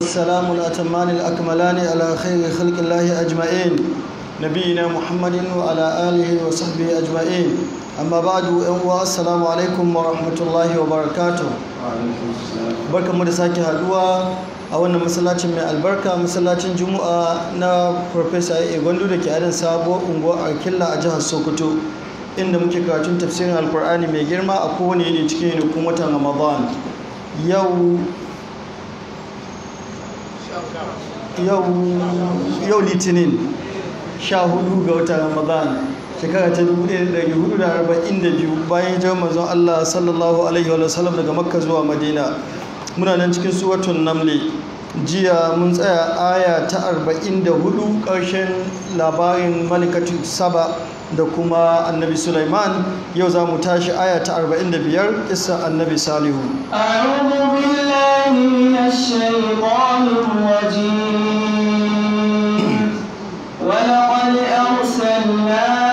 السلام الأتمان الأكملان على خير خلق الله أجمعين نبينا محمد وعلى آله وصحبه أجمعين أما بعد السلام عليكم ورحمة الله وبركاته. barkan mu da sake haduwa a wannan masallacin mai albarka, masallacin Juma'a na Professor Gwandu da ke adin sabuwar unguwar Arkilla a jihar Sokoto, inda muke karatun tafsirin Alkur'ani mai girma a kowane yini cikin yanakun watan Ramadan. Yau Litinin 14 ga watan Ramadan shekara ta 1442 bayan hijirar manzon Allah sallallahu alaihi wa sallam daga Makka zuwa Madina. Muna nan cikin suratul Naml. Jiya mun tsaya aya ta 44 ƙarshen labarin Malikatu Saba da kuma Annabi Sulaiman. Yau za mu tashi aya ta 45 kissa Annabi Salihu. A'udhu billahi minash shaitanir rajim. Wa laqad arsalna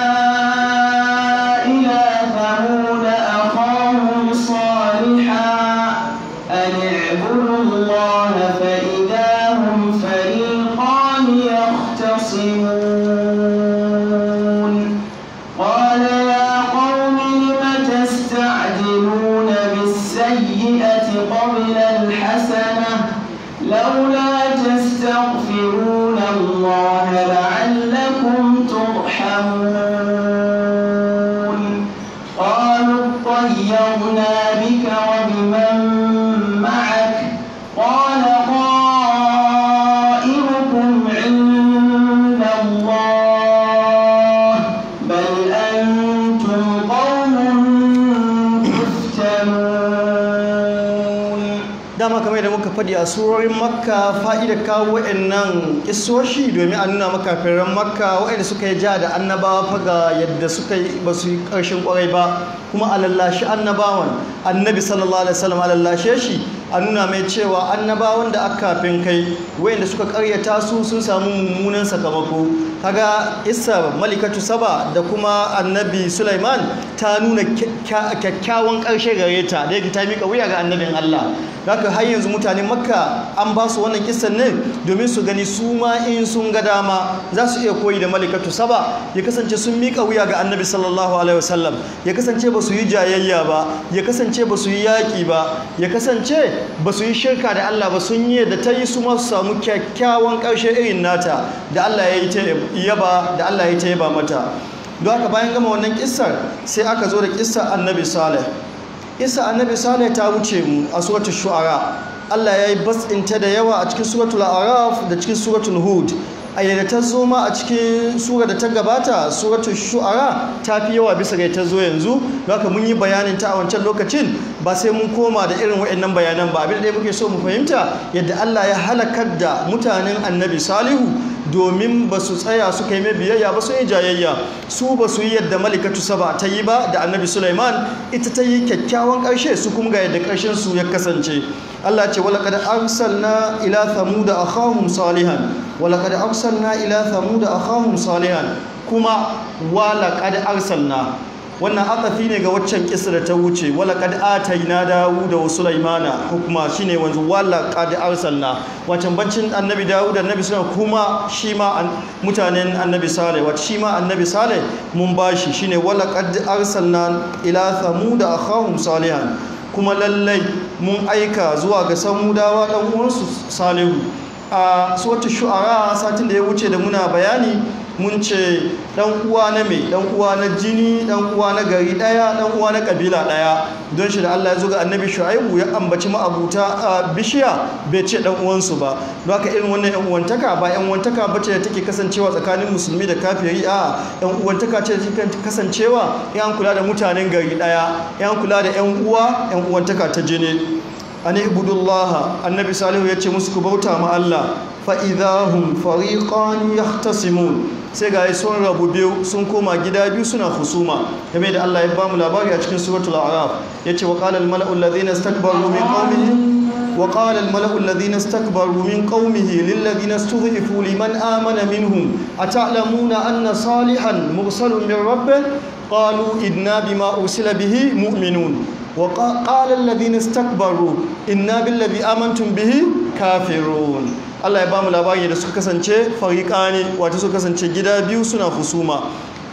faɗi a surorin Makka fa'ida kawo waɗannan kissoshi domin a nuna maka kafiran Makka waɗanda suka yi ja da annabawa faga yadda suka yi ba su yi ƙarshen ƙwarai ba, kuma a lallashi annabawan Annabi sallallahu alaihi wasallam a lallashe shi, a nuna mai cewa annabawan da aka kafin kai waɗanda suka ƙaryata su sun samu mummunan sakamako. Kaga Isa Malikatu Saba da kuma Annabi Sulaiman ta nuna kyakkyawan ƙarshe gare ta da yake ta miƙa wuya ga annabin Allah. Haka har yanzu mutanen Makka an ba su wannan kissan ne domin su gani su ma in sun ga dama za su iya koyi da Malikatu Saba, ya kasance sun miƙa wuya ga Annabi sallallahu alaihi wasallam, ya kasance ba su yi jayayya ba, ya kasance ba su yi yaƙi ba, ya kasance ba su yi shirka da Allah ba, sun yi da ta yi su ma su samu kyakkyawan ƙarshe irin nata da Allah ya yi ta yaba mata. Don haka bayan gama wannan kissar sai aka zo da kissar Annabi Saleh. Isa Annabi Saleh ta wuce mu a suratul Shu'ara. Allah ya yi basinta da yawa a cikin suratul Araf da cikin suratul Hud. A yadda ta zo ma a cikin sura da ta gabata suratul Shu'ara ta fi yawa bisa ga ta zo yanzu. Haka mun yi bayanin ta a wancan lokacin, ba sai mun koma da irin waɗannan bayanan ba. Abin da muke so mu fahimta yadda Allah ya halakar da mutanen Annabi Salihu domin ba su tsaya suka yi mai biyayya ba, su yi jayayya, su ba su yi yadda Malikatu Saba ta yi ba da Annabi Sulaiman, ita ta yi kyakkyawan ƙarshe, su kuma ga yadda ƙarshen su ya kasance. Allah ce walaqad arsalna ila thamud akhahum salihan, walaqad arsalna ila thamud akhahum salihan, kuma walaqad arsalna wannan atafi ne ga waccan kisa da ta wuce. walaqad ataina Dawuda wa Sulaimana hukma, shine wanzu walaqad arsalna wancan bancin Annabi Dawud da Annabi Sulaiman, kuma shi ma mutanen Annabi Saleh wacce shi ma Annabi Saleh mun bashi, shine walaqad arsalna ila thamud akhahum salihan, kuma lallai mun aika zuwa ga samudawa dan uwansu Salihu. A suratul Shu'ara satin da ya wuce da muna bayani mun ce dan uwa na mai, dan uwa na jini, dan uwa na gari daya, dan uwa na kabila daya. Don shi da Allah ya zo ga Annabi Shu'aibu ya ambaci ma'abuta bishiya bai ce dan uwansu ba. Don haka irin wannan yan uwantaka ba yan uwantaka bace da take kasancewa tsakanin musulmi da kafiri, a yan uwantaka ce da take kasancewa yan kula da mutanen gari daya, yan kula da yan uwa, yan uwantaka ta jini. Ani ibudullaha, Annabi Salihu ya ce musu ku bauta ma Allah, fa idahum fariqan yahtasimun, sai ga sun rabu biyu, sun koma gida biyu suna husuma, game da Allah ya bamu labari a cikin suratul A'raf. Yace wa qala al mala'u alladhina istakbaru min qaumihi وقال الملأ الذين استكبروا من قومه للذين استضعفوا لمن آمن منهم أتعلمون أن صالحا مرسل من ربه قالوا إنا بما أرسل به مؤمنون وقال الذين استكبروا إنا بالذي آمنتم به kafirun. Allah ya ba mu labari da suka kasance fariqani, wato suka kasance gida biyu suna husuma.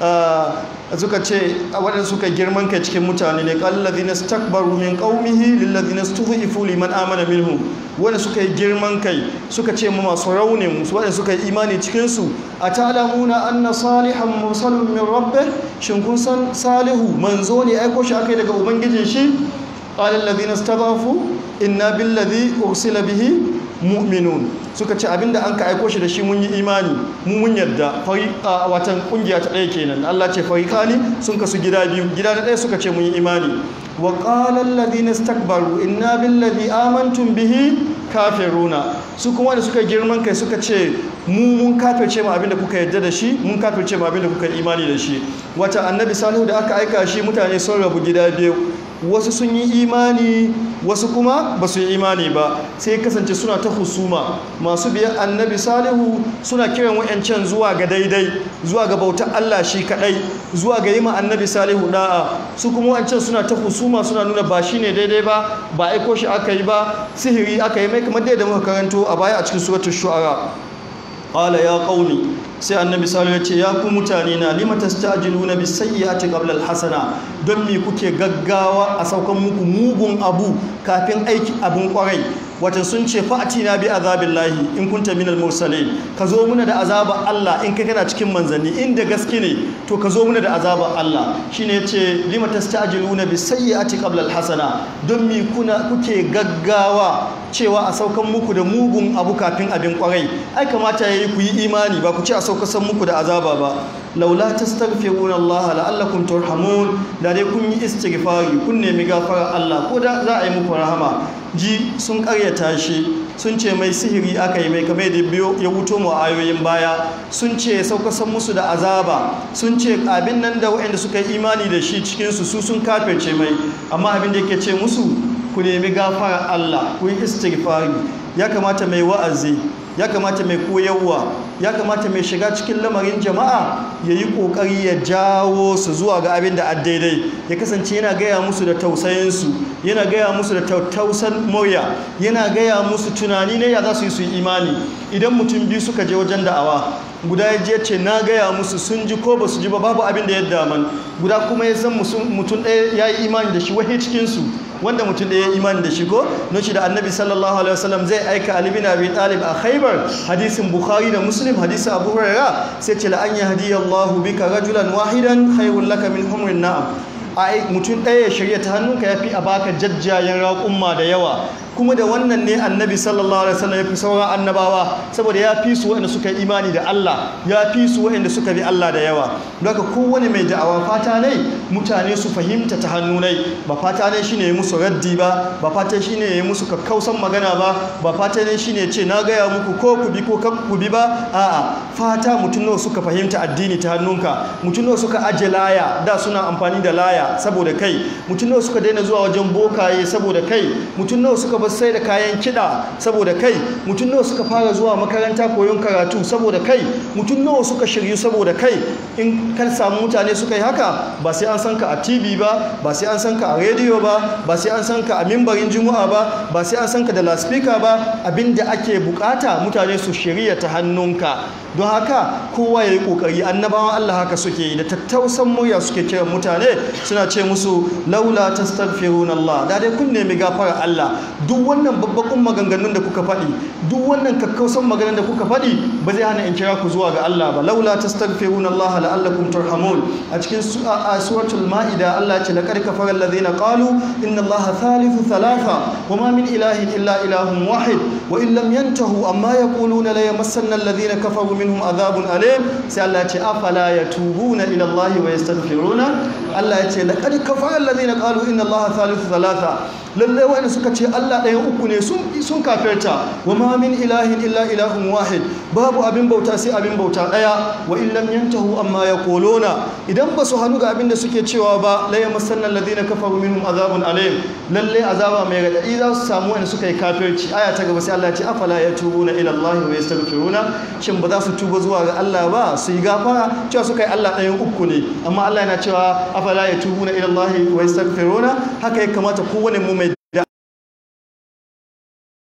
Suka ce waɗanda suka girman kai cikin mutane ne, qal ladhina istakbaru min qaumihi lil ladhina istud'ifu liman amana minhum, wanda suka yi girman kai suka ce ma masu raunin waɗanda suka yi imani cikin su, atalamuna anna salihan mursalun min rabbih, shin kun san salihu manzo ne aiko shi akai daga ubangijin shi? qala alladhina istadhafu inna billadhi ursila bihi mu'minun, suka ce abinda an ka aiko shi da shi mun yi imani, mun yadda. Watan kungiya ta ɗaya kenan, Allah ce fariqani sun kasu gida biyu, gida na ɗaya suka ce mun yi imani. wa qala alladhina istakbaru inna billadhi amantum bihi kafiruna, su kuma da suka girman kai suka ce mun kafirce mu abinda kuka yadda da shi, mun kafirce mu abinda kuka imani da shi. Wata annabi Salihu da aka aika shi, mutane sun rabu gida biyu, wasu sun yi imani wasu kuma ba su yi imani ba, sai kasance suna ta husuma. Masu biyan annabi Salihu suna kiran wa'yancan zuwa ga daidai, zuwa ga bautar Allah shi kadai, zuwa ga yi ma annabi Salihu da'a. Su kuma wa'yancan suna ta husuma, suna nuna ba shi ne daidai ba aiko shi aka yi ba, sihiri aka yi mai, kamar da muka karanto a baya a cikin suratul shu'ara. Qala ya qaumi, sai annabi Salihu ya ce ya ku mutane na, lima tastajiluna bis sayyi'ati qabla al hasana, don me kuke gaggawa a saukan muku mugun abu kafin aiki abin kwarai? Wata sun ce fa'atina bi azabillahi in kunta minal mursalin, ka zo muna da azabar Allah in kai kana cikin manzanni, inda gaske ne to ka zo muna da azabar Allah. Shine yace lima tastajiluna bis sayyi'ati qabla al hasana, don me kuke gaggawa cewa a saukan muku da mugun abu kafin abin kwarai? Ai kamata yayi ku yi imani, ba ku ce a saukasan muku da azaba ba. laula tastaghfiruna Allah la'allakum turhamun, da dai kun yi istighfari kun nemi gafara Allah ko da za a yi muku rahama. Ji sun karyata shi, sun ce mai sihiri aka yi mai, kamar da biyo ya wuto mu ayoyin baya. Sun ce saukasan musu da azaba, sun ce abin nan da waɗanda suka yi imani da shi cikin su sun kafirce mai, amma abin da yake ce musu ku nemi gafara Allah, ku yi istighfari. Ya kamata mai wa'azi, ya kamata mai koyarwa, ya kamata mai shiga cikin lamarin jama'a ya yi ƙoƙari ya jawo su zuwa ga abin da daidai, ya kasance yana gaya musu da tausayinsu, yana gaya musu da tausan murya, yana gaya musu tunani ne ya za su yi imani. Idan mutum biyu suka je wajen da'awa, guda ya je ce na gaya musu, sun ji ko ba su ji ba, babu abin da ya daman, guda kuma ya san mutum ɗaya ya yi imani da shi wahi cikinsu, wanda mutum ɗaya ya imani da shi ko noci da annabi sallallahu alaihi wasallam zai aika Ali bin Abi Talib a Khaybar, hadisin Bukhari da Muslim, hadisin Abu Hurairah, sai ce la an yahdiyallahu bika rajulan wahidan khayrun laka min humrin na'am. Ai mutum ɗaya ya shirya ta hannunka yafi a baka jajjayen raƙumma da yawa. Kuma da wannan ne annabi sallallahu alaihi wasallam ya fi sauran annabawa, saboda ya fi su waɗanda suka yi imani da Allah, ya fi su waɗanda suka bi Allah da yawa. Don haka kowane mai da'awa fata ne mutane su fahimta ta hannu ne, ba fata ne shine ya musu raddi ba fata shine ya musu kakkausan magana ba fata ne shine ce na gaya muku ko ku bi ko kan ku bi ba. A'a, fata mutum nawa suka fahimta addini ta hannunka, mutum nawa suka aje laya, da suna amfani da laya saboda kai, mutum nawa suka daina zuwa wajen bokaye saboda kai, mutum nawa suka sai da kayan kiɗa saboda kai, mutum nawa suka fara zuwa makaranta koyon karatu saboda kai, mutum nawa suka shiryu saboda kai. In kan samu mutane suka yi haka, ba sai an san ka a TV ba sai an san ka a rediyo ba sai an san ka a mimbarin juma'a ba sai an san ka da laspika ba. Abinda ake bukata mutane su shirya ta hannunka. Don haka kowa ya yi kokari, annabawan Allah haka suke yi, da tattausan murya suke kiran mutane, suna ce musu laula tastaghfiruna Allah, da dai kun nemi gafara Allah. Duk wannan babban maganganun da kuka faɗi, duk wannan kakkausan maganar da kuka faɗi ba zai hana in kira ku zuwa ga Allah ba. Laula tastaghfiruna Allah la'allakum turhamun. A cikin suratul Ma'ida Allah ya ce laqad kafara alladhina qalu inna Allaha thalithu thalatha wama min ilahin illa ilahun wahid wa in lam yantahu amma yaquluna la yamassanna alladhina kafaru minhum adhabun alim. Sai Allah ya ce afala yatubuna ila Allah wa yastaghfiruna. Allah ya ce laqad kafara alladhina qalu inna Allaha thalithu thalatha, lalle wanda suka ce Allah ɗayan uku ne sun kafirta. Wa ma min ilahin illa ilahun wahid, babu abin bauta sai abin bauta ɗaya. Wa in lam yantahu amma yaquluna, idan ba su hannu ga abin da suke cewa ba, la yamassanna alladhina kafaru minhum azabun alim, lalle azaba mai radadi za su samu wanda suka yi kafirci. Aya ta gaba sai Allah ya ce afala yatubuna ila Allah wa yastaghfiruna, shin ba za su tuba zuwa ga Allah ba su yi gafara? Cewa suka yi Allah ɗayan uku ne, amma Allah yana cewa afala yatubuna ila Allah wa yastaghfiruna. Haka ya kamata kowane mu mai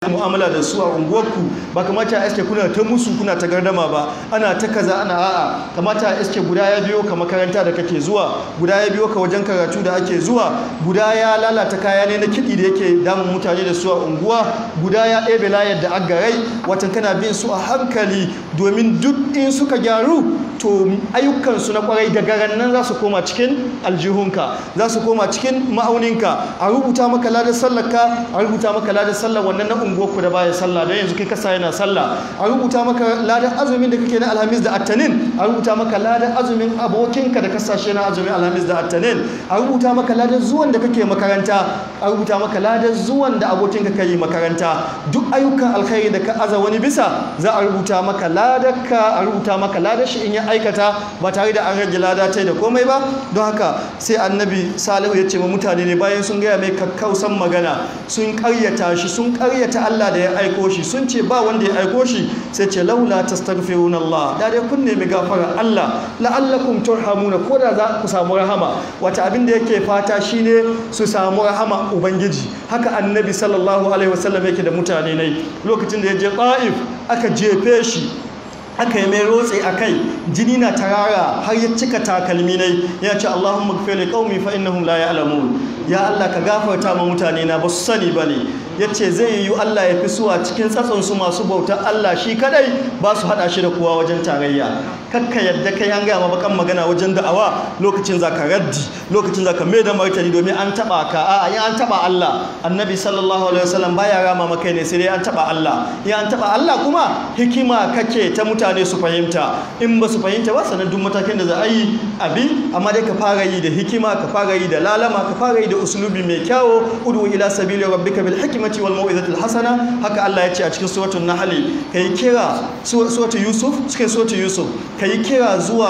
mu'amala da su a unguwarku ba kamata a iske kuna ta musu kuna ta gardama ba ana ta kaza ana a'a kamata a iske guda ya biyo ka makaranta da kake zuwa guda ya biyo ka wajen karatu da ake zuwa guda ya lalata kaya ne na kiɗi da yake damun mutane da su a unguwa guda ya ɗebe layar da agarai watan kana bin su a hankali domin duk in suka gyaru to ayyukansu na kwarai daga nan za su koma cikin aljihunka za su koma cikin ma'auninka a rubuta maka ladar sallarka a rubuta maka ladar sallar wannan na unguwarku da baya sallah don yanzu kai kasa yana sallah a rubuta maka ladar azumin da kake na alhamis da attanin a rubuta maka ladar azumin abokinka da kasashe na azumin alhamis da attanin a rubuta maka ladar zuwan da kake makaranta a rubuta maka ladar zuwan da abokinka kai makaranta duk ayyukan alkhairi da ka aza wani bisa za a rubuta maka ladarka a rubuta maka ladar shi in ya aikata ba tare da an rage lada ta da komai ba don haka sai annabi salihu ya ce ma mutane ne bayan sun gaya mai kakkausan magana sun karyata shi sun karyata Allah da ya aiko shi sun ce ba wanda ya aiko shi sai ce laula tastaghfiruna Allah da dai kun nemi gafara Allah la'allakum turhamuna ko da za ku samu rahama wata abin da yake fata shine su samu rahama ubangiji haka annabi sallallahu alaihi wasallam yake da mutane ne lokacin da ya je Taif aka jefe shi aka yi mai rotse a kai jini na tarara har ya cika takalmi ne ya ce Allahumma gfir li qaumi fa innahum la ya'lamun ya Allah ka gafarta ma mutane na ba su sani bane yace zai yi Allah ya fi suwa cikin tsatson su masu bautar Allah shi kadai ba su hada shi da kowa wajen tarayya kakka yadda kai an gaya bakan magana wajen da'awa lokacin zaka raddi lokacin zaka mai da martani domin an taba ka a'a in an taba Allah annabi sallallahu alaihi wasallam baya rama maka ne sai dai an taba Allah in an taba Allah kuma hikima kake ta mutane su fahimta in ba su fahimta ba sanan duk matakin da za a yi abi amma dai ka fara yi da hikima ka fara yi da lalama ka fara yi da uslubi mai kyawo udu ila sabili rabbika bil hikmati wal mau'izati al hasana haka Allah ya ce a cikin suratul nahl kai kira suratul yusuf cikin suratul yusuf kai kira zuwa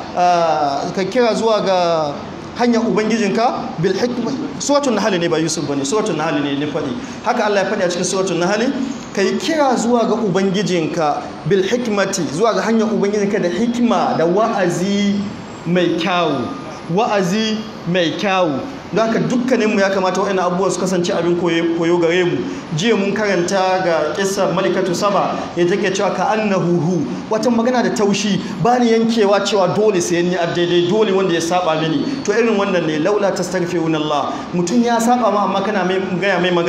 ga hanyar ubangijinka bil hikma suratul nahl ne ba yusuf bane suratul nahl ne fadi haka Allah ya fadi a cikin suratul nahl kai kira zuwa ga ubangijinka bil hikmati zuwa ga hanyar ubangijinka da hikima da wa'azi mai kyawu don haka dukkaninmu ya kamata waɗannan abubuwa su kasance abin koyo gare mu jiya mun karanta ga kissa malikatu saba ya take cewa ka annahu wata magana da taushi ba ni yankewa cewa dole sai ni daidai dole wanda ya saba mini to irin wannan ne laula tastaghfiruna Allah mutum ya saba ma amma kana gaya mai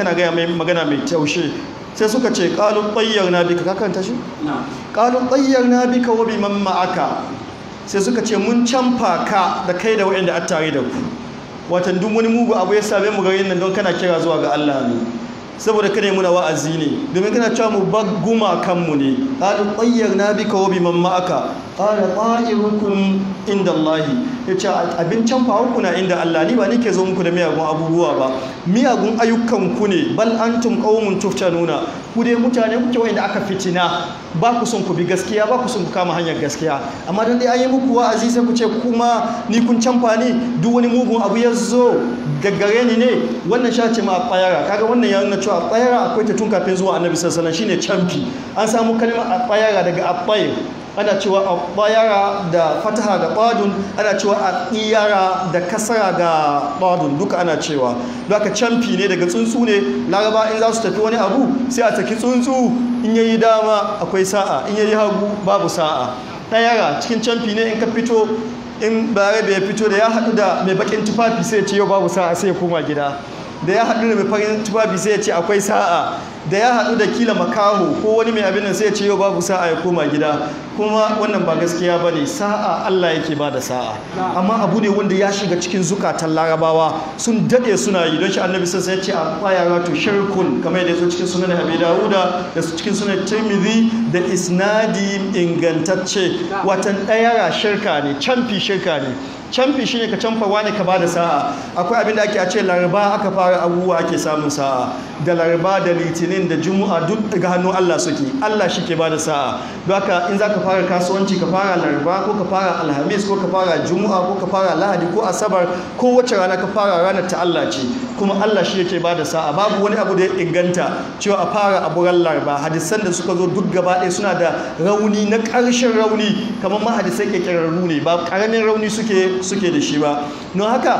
magana mai taushi sai suka ce qalu tayyarna bika ka karanta shi qalu tayyarna bika wa biman ma'aka sai suka ce mun canfa ka da kai da waɗanda a tare da ku watan duk wani mugu abu ya same mu garin nan don kana kira zuwa ga Allah ne saboda kada muna wa'azi ne domin kana cewa mu bagguma kanmu ne qalu tayyarna bika wa biman ma'aka qala ta'irukum inda Allah yace abin canfa ku na inda Allah ni ba nike zo muku da miyagun abubuwa ba miyagun ayyukan ku ne bal antum qaumun tuftanuna ku dai mutane kuke wanda aka fitina ba ku son ku bi gaskiya ba ku son ku kama hanyar gaskiya amma dan dai an yi muku wa'azi sai ku ce kuma ni kun canfa ni duk wani mugun abu ya zo gaggare ni ne wannan sha ce ma tsayara kaga wannan ya nuna cewa tsayara akwai ta tun kafin zuwa annabi sallallahu alaihi wasallam shine canfi an samu kalmar tsayara daga at-tayr ana cewa at-tayara da fataha ga qadun ana cewa at-tiyara da kasara ga qadun duka ana cewa don haka canfi ne daga tsuntsu ne laraba in za su tafi wani abu sai a taki tsuntsu in yayi dama akwai sa'a in yayi hagu babu sa'a tsayara cikin canfi ne in ka fito in bare bai fito da ya haɗu da mai bakin tufafi sai ya ce yau babu sa'a sai ya koma gida da ya haɗu da mai farin tufafi sai ya ce akwai sa'a da ya haɗu da kila makaho ko wani mai abin nan sai ya ce yau babu sa'a ya koma gida kuma wannan ba gaskiya ba ne sa'a Allah yake ba da sa'a amma abu ne wanda ya shiga cikin zukatan larabawa sun daɗe suna yi don shi annabi sai ya ce a ƙwayara to shirkun kamar yadda ya zo cikin sunan abi dawuda da su cikin sunan tirmidhi da isnadi ingantacce watan ɗayara shirka ne canfi shirka ne canfi shine ka canfa wani ka bada sa'a akwai abin da ake a ce laraba aka fara abubuwa ake samun sa'a da laraba da litinin da juma'a duk daga hannun Allah suke Allah shi ke bada sa'a don haka in za ka fara kasuwanci ka fara laraba ko ka fara alhamis ko ka fara juma'a ko ka fara lahadi ko asabar ko wace rana ka fara ranar ta Allah ce kuma Allah shi yake bada sa'a babu wani abu da ya inganta cewa a fara aburan laraba hadisan da suka zo duk gaba ɗaya suna da rauni na ƙarshen rauni kamar ma hadisai ƙirƙirarru ne ba ƙaramin rauni suke da shi ba don haka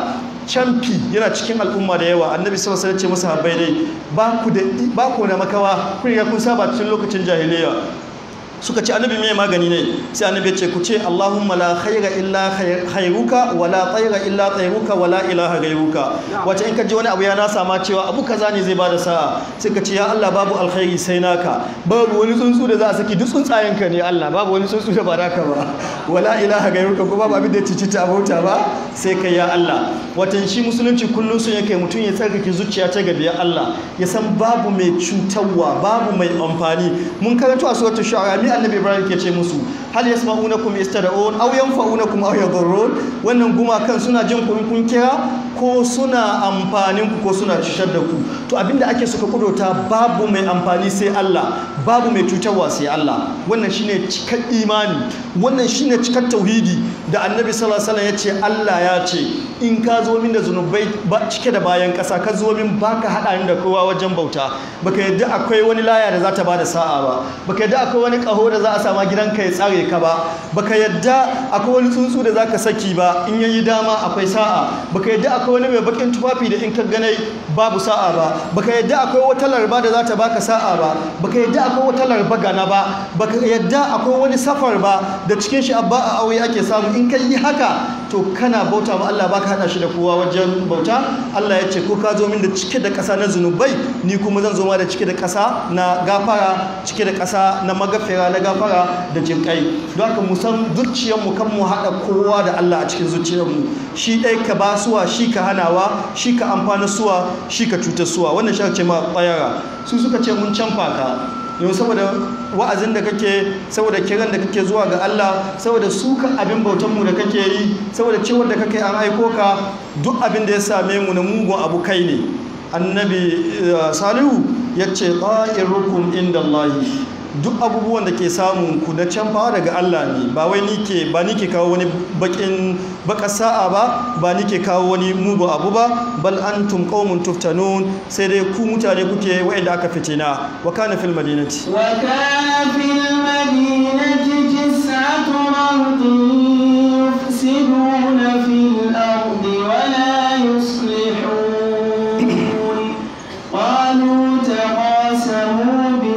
camfi yana cikin al'umma da yawa. Annabi sallallahu alaihi wasallam ya ce musu habbai dai ba ku na makawa kun riga kun saba cikin lokacin jahiliya. Suka ce annabi mai magani ne, sai annabi ya ce ku ce Allahumma la khaira illa khairuka wala tayra illa tayruka wala ilaha ghairuka. Wace in ka ji wani abu ya nasa ma cewa abu kaza ne zai bada sa'a, sai ka ce ya Allah babu alkhairi sai naka, babu wani tsuntsu da za a saki duk tsuntsayen ka ne Allah, babu wani tsuntsu da ba naka ba, wala ilaha ghairuka ko babu abin da ya cici ta abauta ba sai kai ya Allah. Watan shi musulunci kullum sun yake mutum ya tsarkake zuciya ta gabe ya Allah, ya san babu mai cutarwa babu mai amfani. Mun karanto a suratul shu'ara annabi Ibrahim ke ce musu hal yasma'unakum yastad'un aw yanfa'unakum aw yadhurrun. Wannan gumakan suna jin ku in kun kira ko suna amfanin ku ko suna cutar da ku. To abinda ake suka kudota babu mai amfani sai Allah, babu mai cutarwa sai Allah. Wannan shine cikar imani, wannan shine cikar tauhidi da annabi sallallahu alaihi wasallam ya ce Allah ya ce in ka zo min da zunubai cike da bayan kasa ka zo min baka hada ni da kowa wajen bauta, baka yadda akwai wani laya da za ta bada sa'a ba, baka yadda akwai wani kaho da za a sama gidanka ya tsare ka ba, baka yadda akwai wani tsuntsu da zaka saki ba in yayi dama akwai sa'a, baka yadda akwai wani mai bakin tufafi da in ka ganai babu sa'a ba, baka yadda akwai wata larba da za ta baka sa'a ba, baka yadda akwai wata larba gana ba, baka yadda akwai wani safar ba da cikin shi abba a aure ake samu. In ka yi haka to kana bauta ma Allah, baka hada shi da kowa wajen bauta. Allah ya ce ko ka zo min da cike da ƙasa na zunubai, ni kuma zan zo ma da cike da ƙasa na gafara, cike da ƙasa na magafira na gafara da jinkai. Don haka mu san zuciyarmu kan mu haɗa kowa da Allah a cikin zuciyarmu. Shi ɗai ka ba suwa, shi ka hanawa, shi ka amfana suwa, shi ka cutar suwa. Wannan shi ce ma tsayara. Su suka ce mun canfa ka yau saboda wa'azin da kake, saboda kiran da kake zuwa ga Allah, saboda sukan abin bautanmu da kake yi, saboda cewar da kake an aiko ka, duk abin da ya same mu na mugun abu kai ne. Annabi Salihu ya ce qa'irukum indallahi, duk abubuwan da ke samun ku na canfawa daga Allah ne, ba wai ba ni ke kawo wani baka sa'a ba ni ke kawo wani mugu abu ba, bal antum qaumun tuftanun, sai dai ku mutane kuke wa'anda aka fitina. Wa kana fil madinati tis'atu rahdin yufsiduna fil ardi wa la yuslihun qalu taqasamu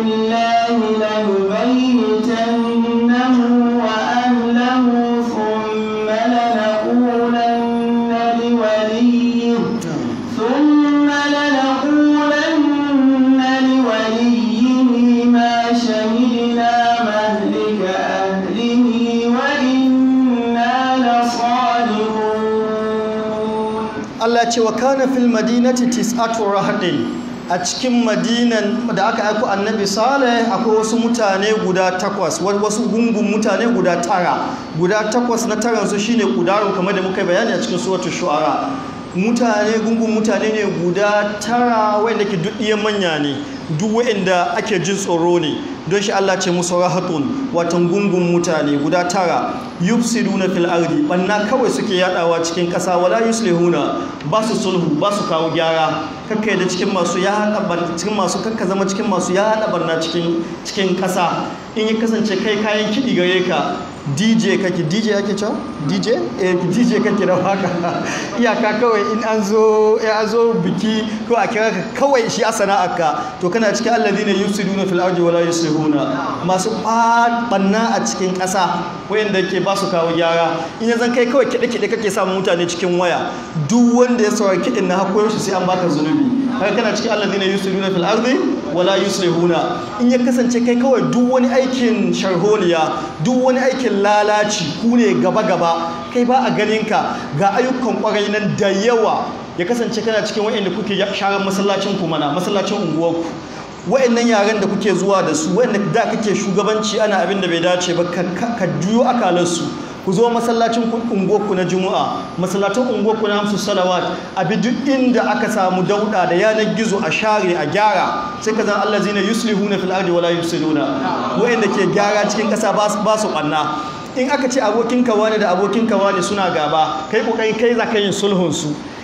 ce wa kana fil madinati tis'atu rahdin. A cikin madinan da aka aiko annabi Saleh akwai wasu mutane guda 8, wasu gungun mutane guda 9. Guda 8 na taran su shine kudaru kamar da muka bayani a cikin suratul shu'ara. Gungun mutane ne guda 9 wanda ke duk manya ne, duk wanda ake jin tsoro ne. Don shi Allah ce musu rahatun, watan gungun mutane guda 9 yufsiduna fil ardi, banna kawai suke yadawa cikin kasa, wala yuslihuna, ba su sulhu, ba su kawo gyara. Kakkai da cikin masu ya hada cikin masu kakka zama cikin masu ya hada barna cikin kasa. In ya kasance kai kayan kidi gare ka, DJ kake, DJ ake cewa? DJ? DJ kake da waka. Iyaka kawai in an zo biki ko a kira ka kawai shi a sana'arka, to kana cikin alladhina yufsiduna fil ardi wala yuslihuna, masu banna a cikin ƙasa wayanda ke ba su kawo gyara. In yanzu kai kawai kiɗe kake samun mutane cikin waya, duk wanda ya saurari kiɗin na hakoyar shi sai an baka zunubi. Haka kana cikin alladhina yufsiduna fil ardi wala yuslihuna. In ya kasance kai kawai duk wani aikin sharholiya, duk wani aikin lalaci ku ne gaba kai ba a ganin ka, ga ayyukan kwarai nan da yawa, ya kasance kana cikin wa'anda kuke sharar masallacin ku mana masallacin unguwarku, wa'annan yaran da kuke zuwa da su, wa'anda da kake shugabanci ana abin da bai dace ba, ka juyo akalarsu ku zo masallacin unguwarku na juma'a, masallacin unguwarku na hamsu salawat, abi duk inda aka samu dauda da yanar gizo a share a gyara, sai ka zan allazina yuslihuna fil ardi wala yufsiduna, wa'anda ke gyara cikin kasa ba su banna. In aka ce abokin kawa ne da abokin kawa ne suna gaba, kai kokari kai za ka yin sulhun su.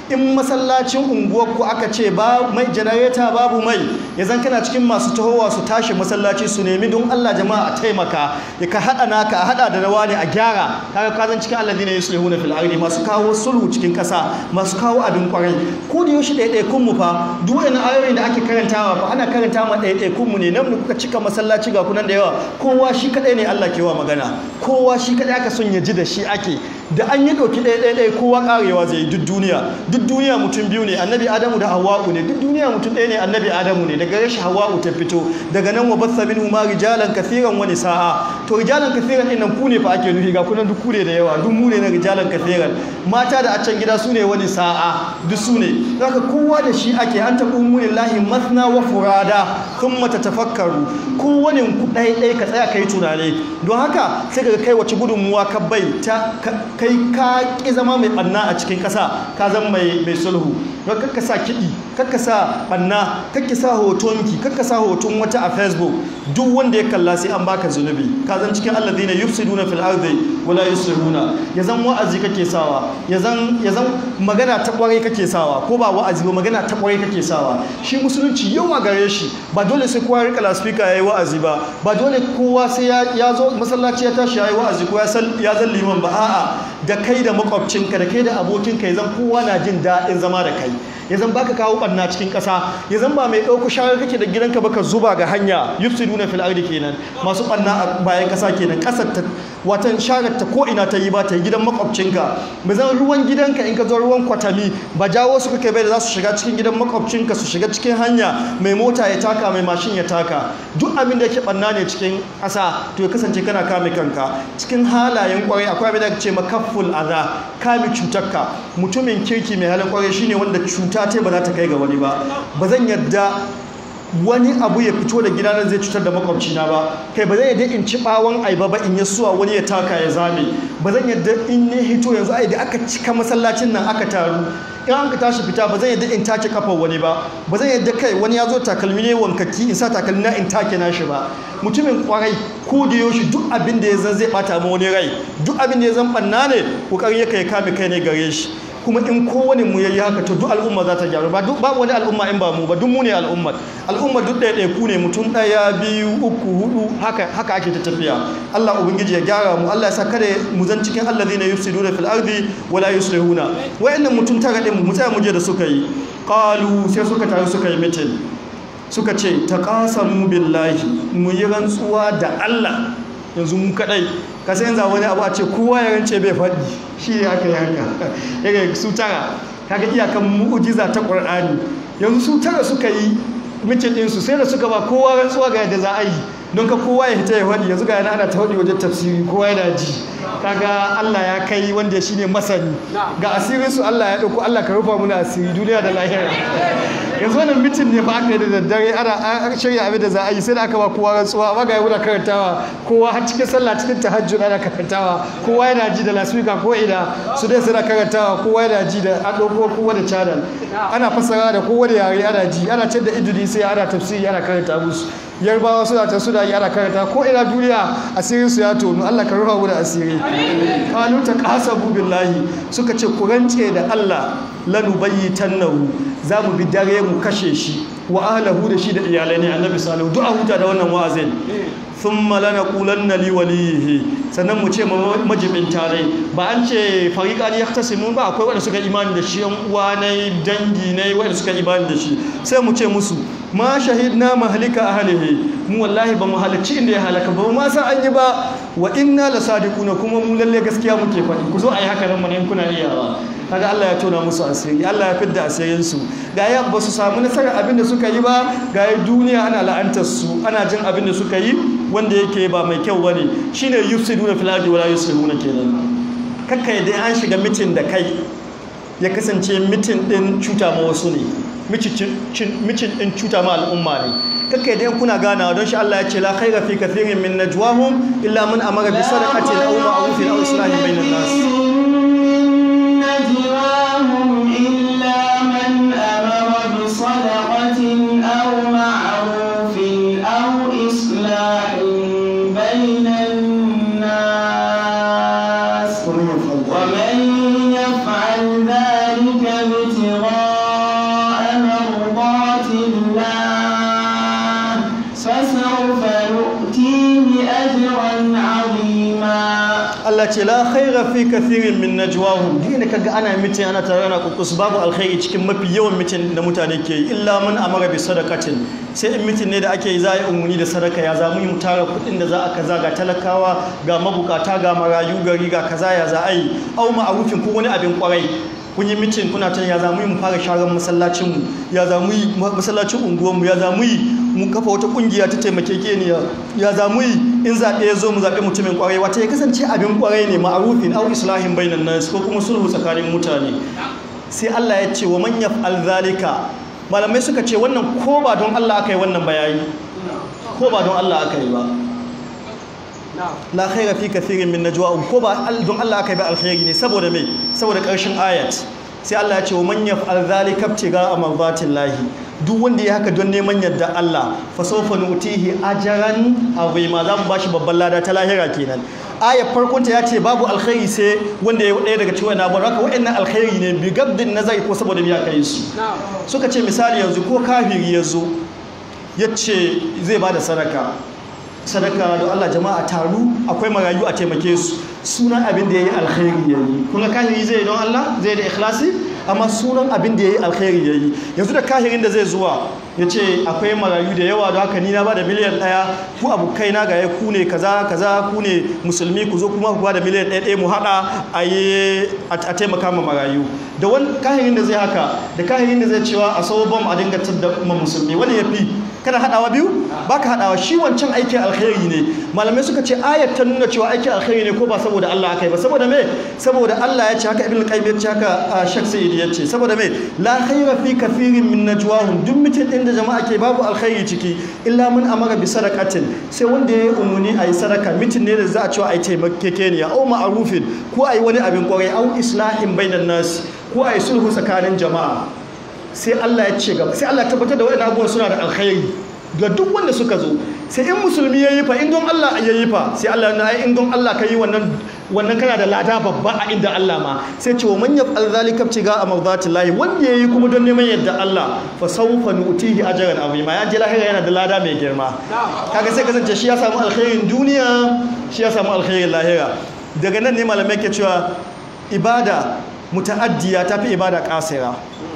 in masallacin unguwarku aka ce ba mai janareta babu mai ya zan kana cikin masu tahowa su tashi masallaci su nemi don Allah jama'a a taimaka ya ka haɗa naka a haɗa da rawa ne a gyara kaga ka zan cikin alladhina yuslihuna fil ardi masu kawo sulhu cikin ƙasa masu kawo abin kwarai ko da yaushe ɗaiɗaikun mu fa duk wani ayoyin da ake karantawa fa ana karanta ma ɗaiɗaikun mu ne nan kuka cika masallaci ga kunan da yawa kowa shi kadai ne Allah ke wa magana kowa shi kadai aka son ya ji da shi ake da an yi ɗauki ɗaya kowa ƙarewa zai yi duk duniya mutum biyu ne annabi adamu da hawa'u ne duk duniya mutum ɗaya ne annabi adamu ne daga rashi hawa'u ta fito daga nan wa batsa minhu ma rijalan kathiran wani sa'a to rijalan kathiran ɗin nan ku ne fa ake nufi ga kunan duk ku ne da yawa duk mu ne na rijalan kathiran mata da a can gida su ne wani sa'a duk su ne zaka kowa da shi ake an taɓa munillahi masna wa furada thumma tatafakkaru kowane ku ɗaya ka tsaya kai tunani don haka sai ka kai wace gudunmuwa ka bai ta kai ka ƙi zama mai ɓanna a cikin ƙasa ka zama mai sulhu don kakka sa kiɗi kakka sa ɓanna kakka sa hotonki kakka sa hoton wata a facebook duk wanda ya kalla sai an baka zunubi ka zan cikin alladhina yufsiduna fil ardi wala yuslihuna ya zan wa'azi kake sawa ya zan magana ta kwarai kake sawa ko ba wa'azi ba magana ta kwarai kake sawa shi musulunci yawa gare shi ba dole sai kowa rika lasfika yayi wa'azi ba dole kowa sai ya zo masallaci ya tashi yayi wa'azi ko ya zan liman ba a'a da kai da makwabcinka da kai da abokinka ya zan kowa na jin daɗin zama da kai ya zan baka kawo ɓanna cikin ƙasa ya zan ba mai ɗauko sharar kake da gidanka baka zuba ga hanya yufsiduna fil ardi kenan masu ɓanna a bayan ƙasa kenan ƙasar ta watan sharar ta ko ina ta yi ba ta yi gidan makwabcinka ba zan ruwan gidanka in ka zo ruwan kwatami ba jawo su kake bai da za su shiga cikin gidan makwabcinka su shiga cikin hanya mai mota ya taka mai mashin ya taka duk abin da yake ɓanna ne cikin ƙasa to ya kasance kana kame kanka cikin halayen kwarai akwai abin da ake ce makafful adha kame cutarka mutumin kirki mai halin kwarai shine wanda cuta ta ba za ta kai ga wani ba zan yadda wani abu ya fito da gidana zai cutar da makwabcina ba kai ba zan yadda in ci bawon aiba ba in ya suwa wani ya taka ya zame ba zan yadda in ne hito yanzu ai da aka cika masallacin nan aka taru in an ka tashi fita ba zan yadda in take kafar wani ba zan yadda kai wani ya zo takalmi ne wankaki in sa takalmi na in take nashi ba mutumin kwarai ko da yaushe duk abin da ya zan zai bata ma wani rai duk abin da ya zan banna ne kokari yake kame kai ne gare shi kuma in kowane mu yayi haka to duk al'umma za ta gyaru babu wani al'umma in ba mu ba duk mu ne al'umma duk ɗaya ku ne mutum ɗaya biyu uku hudu haka ake ta tafiya Allah ubangiji ya gyara mu Allah ya sa kada mu zan cikin allazina yufsiduna fil ardi wala yuslihuna wa'annan mutum tara din mu tsaya mu je da suka yi qalu sai suka taru suka yi meeting suka ce taqasamu billahi mu yi rantsuwa da Allah yanzu mu kadai ka sai yanzu wani abu a ce kowa ya rance bai faɗi shi ne aka yi haka yaga su tara kaga iyakan mu'ujiza ta Qur'ani yanzu su tara suka yi mitin din su sai da suka ba kowa rantsuwa ga yadda za a yi don ka kowa ya hita ya faɗi yanzu ga yana ana ta faɗi wajen tafsiri kowa yana ji kaga Allah ya kai wanda shine masani ga asirin su Allah ya dauko Allah ka rufa muna asiri duniya da lahira yanzu wannan mitin ne ba aka yi da daddare ana shirya abin da za a yi sai da aka ba kowa rantsuwa amma ga yana karantawa kowa har cikin sallah cikin tahajjud ana karantawa kowa yana ji da lasfika ko ina su dai suna karantawa kowa yana ji da an dauko kowa da channel ana fasara da kowa da yare ana ji ana cin da idudi sai ana tafsiri ana karanta musu yarbawa suna yi ana karanta ko ina duniya asirin su ya tonu Allah ka rufa mu da asiri qalu taqasabu billahi suka ce ku rance da Allah lanubayyitannahu za mu bi dare mu kashe shi wa ahlahu da shi da iyalai ne annabi salihu du'a huta da wannan wa'azin thumma lanaqulanna liwalihi sannan mu ce majibin tarai ba an ce fariqan yahtasimun ba akwai wanda suka imani da shi yan uwa ne dangi ne wanda suka imani da shi sai mu ce musu ma shahidna mahlika ahlihi mu wallahi ba mu halarci inda ya halaka ba ma san an yi ba wa inna lasadiquna kuma mu lalle gaskiya muke faɗi ku zo ayi haka nan mun in kuna iyawa kaga Allah ya tona musu asiri Allah ya fidda asirin su ga ya ba su samu nasarar abin da suka yi ba ga duniya ana la'antar su ana jin abin da suka yi wanda yake ba mai kyau bane shine yufsiduna fil ardi wala yuslihuna kenan kakka idan an shiga mitin da kai ya kasance mitin din cuta ma wasu ne mitin din cuta ma al'umma ne kakka idan kuna ganawa don shi Allah ya ce la khaira fi kathirin min najwahum illa man amara bi sadaqatin aw ma'rufin aw islahin bainan nas نجواهم إلا من أمر بصدقة أو معروف أو إصلاح بين الناس ومن يفعل ذلك ابتغاء Allah ce la khaira fi kathirin min najwahum dina kaga ana mitin ana tare ana kukus babu alkhairi cikin mafi yawan mitin da mutane ke yi illa man amara bi sadaqatin sai in mitin ne da ake yi za a yi umuni da sadaka ya za mu yi mutara kudin da za a kaza ga talakawa ga mabukata ga marayu gari ga kaza ya za a yi au ma'arufin ko wani abin kwarai kun yi mitin kuna tun ya za mu yi mu fara sharan masallacinmu ya za mu yi masallacin unguwarmu ya za mu yi mu kafa wata kungiya ta taimakekeniya ya za mu yi in zaɓe ya zo mu zaɓe mutumin kwarai wata ya kasance abin kwarai ne ma'arufin au islahin bainan nas ko kuma sulhu tsakanin mutane sai Allah ya ce wa man yaf'al zalika malamai suka ce wannan ko ba don Allah aka yi wannan bayani ko ba don Allah aka yi ba la khaira fi kathirin min najwahum ko ba don Allah aka yi ba alkhairi ne saboda me saboda karshen ayat sai Allah ya ce wa man yaf'al dhalika ibtiga amradatillahi duk wanda ya haka don neman yadda Allah fa sawfa nutihi ajran azima za mu bashi babban lada ta lahira kenan ayat farkon ta yace babu alkhairi sai wanda ya daya daga cikin wannan abu haka wa'annan alkhairi ne bi gabdin nazari ko saboda biya kai su suka ce misali yanzu ko kafiri yazo yace zai bada sadaka da Allah jama'a taru akwai marayu a taimake su sunan abin da yayi alkhairi yayi kun ga kahiri zai don Allah zai da ikhlasi amma sunan abin da yayi alkhairi yayi yanzu da kahirin da zai zuwa yace akwai marayu da yawa don haka ni na bada miliyan 1 ku abokai na ga ku ne kaza ku ne musulmi ku zo kuma ku bada miliyan 1 mu hada a taimaka ma marayu da wani kahirin da zai haka da kahirin da zai cewa a sawo bom a dinga tadda musulmi wani yafi kana hadawa biyu baka hadawa shi wancan aikin alkhairi ne malamai suka ce ayat ta nuna cewa aikin alkhairi ne ko ba saboda Allah akai ba saboda me saboda Allah ya ce haka ibn qayyim ya ce haka Sheikh Sayyid ya ce saboda me la khayra fi kathirin min najwahum duk mutum din da jama'a ke babu alkhairi ciki illa man amara bi sadaqatin sai wanda ya umuni ayi sadaka mutum ne da za a cewa ayi taimakekeniya au ma'rufin ko ayi wani abin kwarai au islahin bainan nas ko ayi sulhu tsakanin jama'a sai Allah ya ce gaba sai Allah tabbatar da waɗannan abubuwan suna da alkhairi ga duk wanda suka zo sai in musulmi yayi fa in don Allah yayi fa sai Allah na in don Allah kai wannan kana da lada babba a inda Allah ma sai ce wa man yaf'al zalika ibtiga amradatillahi wanda yayi kuma don neman yadda Allah fa sawfa nu'tihi ajran azima ya je lahira yana da lada mai girma kaga sai kasance shi ya samu alkhairin duniya shi ya samu alkhairin lahira daga nan ne malamai ke cewa ibada muta'addiya tafi ibada qasira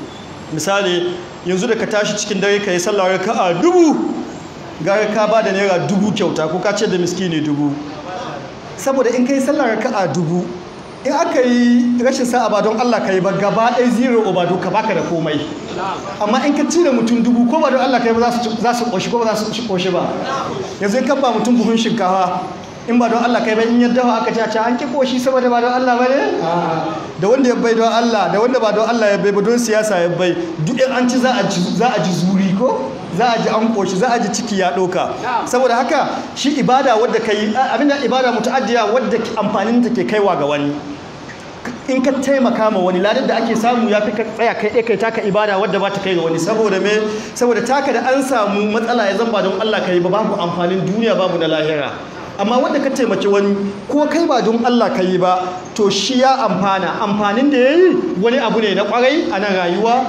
misali yanzu da ka tashi cikin dare ka yi sallah raka'a 1000 gara ka ba da naira 1000 kyauta ko ka ce da miskini 1000 saboda in ka yi sallah raka'a 1000 in aka yi rashin sa'a ba don Allah ka yi ba gaba ɗaya zero over duka baka da komai amma in ka cire mutum 1000 ko ba don Allah ka yi ba za su ƙoshi ko ba za su ƙoshi ba yanzu in ka ba mutum buhun shinkafa in ba don Allah kai bai in yadda aka ce an ki koshi saboda ba don Allah bane da wanda ya bai don Allah da wanda ba don Allah ya bai ba don siyasa ya bai duk in an ci za a ji zuri ko za a ji an koshi za a ji ciki ya doka saboda haka shi ibada wadda kai abinda ibada muta'addiya wadda amfanin ta ke kaiwa ga wani in ka taimaka ma wani ladar da ake samu ya fi ka tsaya kai taka ibada wadda ba ta kai ga wani saboda taka da an samu matsala ya zamba don Allah kai ba babu amfanin duniya babu na lahira amma wanda ka taimaki wani ko kai ba don Allah ka yi ba to shi ya amfanin da ya yi wani abu ne na kwarai a nan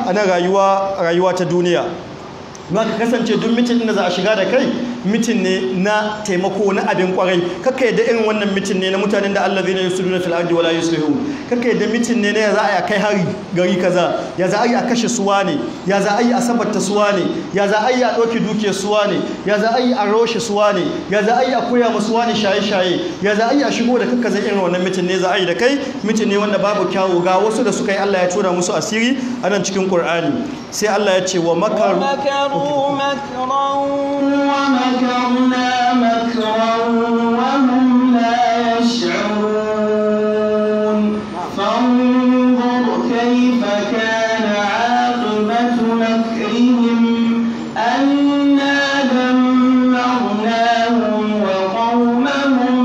rayuwa ta duniya ba ka kasance duk mitin da za a shiga da kai mitin ne na taimako na abin kwarai kakka yadda irin wannan mitin ne na mutanen da Allah zai na yusuf na fil'ardi wala yuslihu kakka yadda mitin ne na ya za a kai hari gari kaza ya za a yi a kashe suwa ne ya za a yi a sabatta suwa ne ya za a yi a ɗauki dukiyar suwa ne ya za a yi a roshe suwa ne ya za a yi a koya masu suwa ne shaye-shaye ya za a yi a shigo da kakka zai irin wannan mitin ne za a yi da kai mitin ne wanda babu kyawu ga wasu da suka yi Allah ya tona musu asiri a nan cikin Qur'ani sai Allah ya ce wa makaru مكرا ومكرنا مكرا وهم لا يشعرون فانظر كيف كان عاقبة مكرهم أنا دمرناهم وقومهم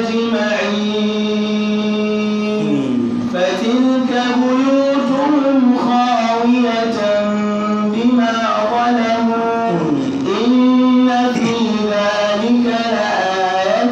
أجمعين فتلك بيوتهم خاوية بما ظلموا إن في ذلك لآية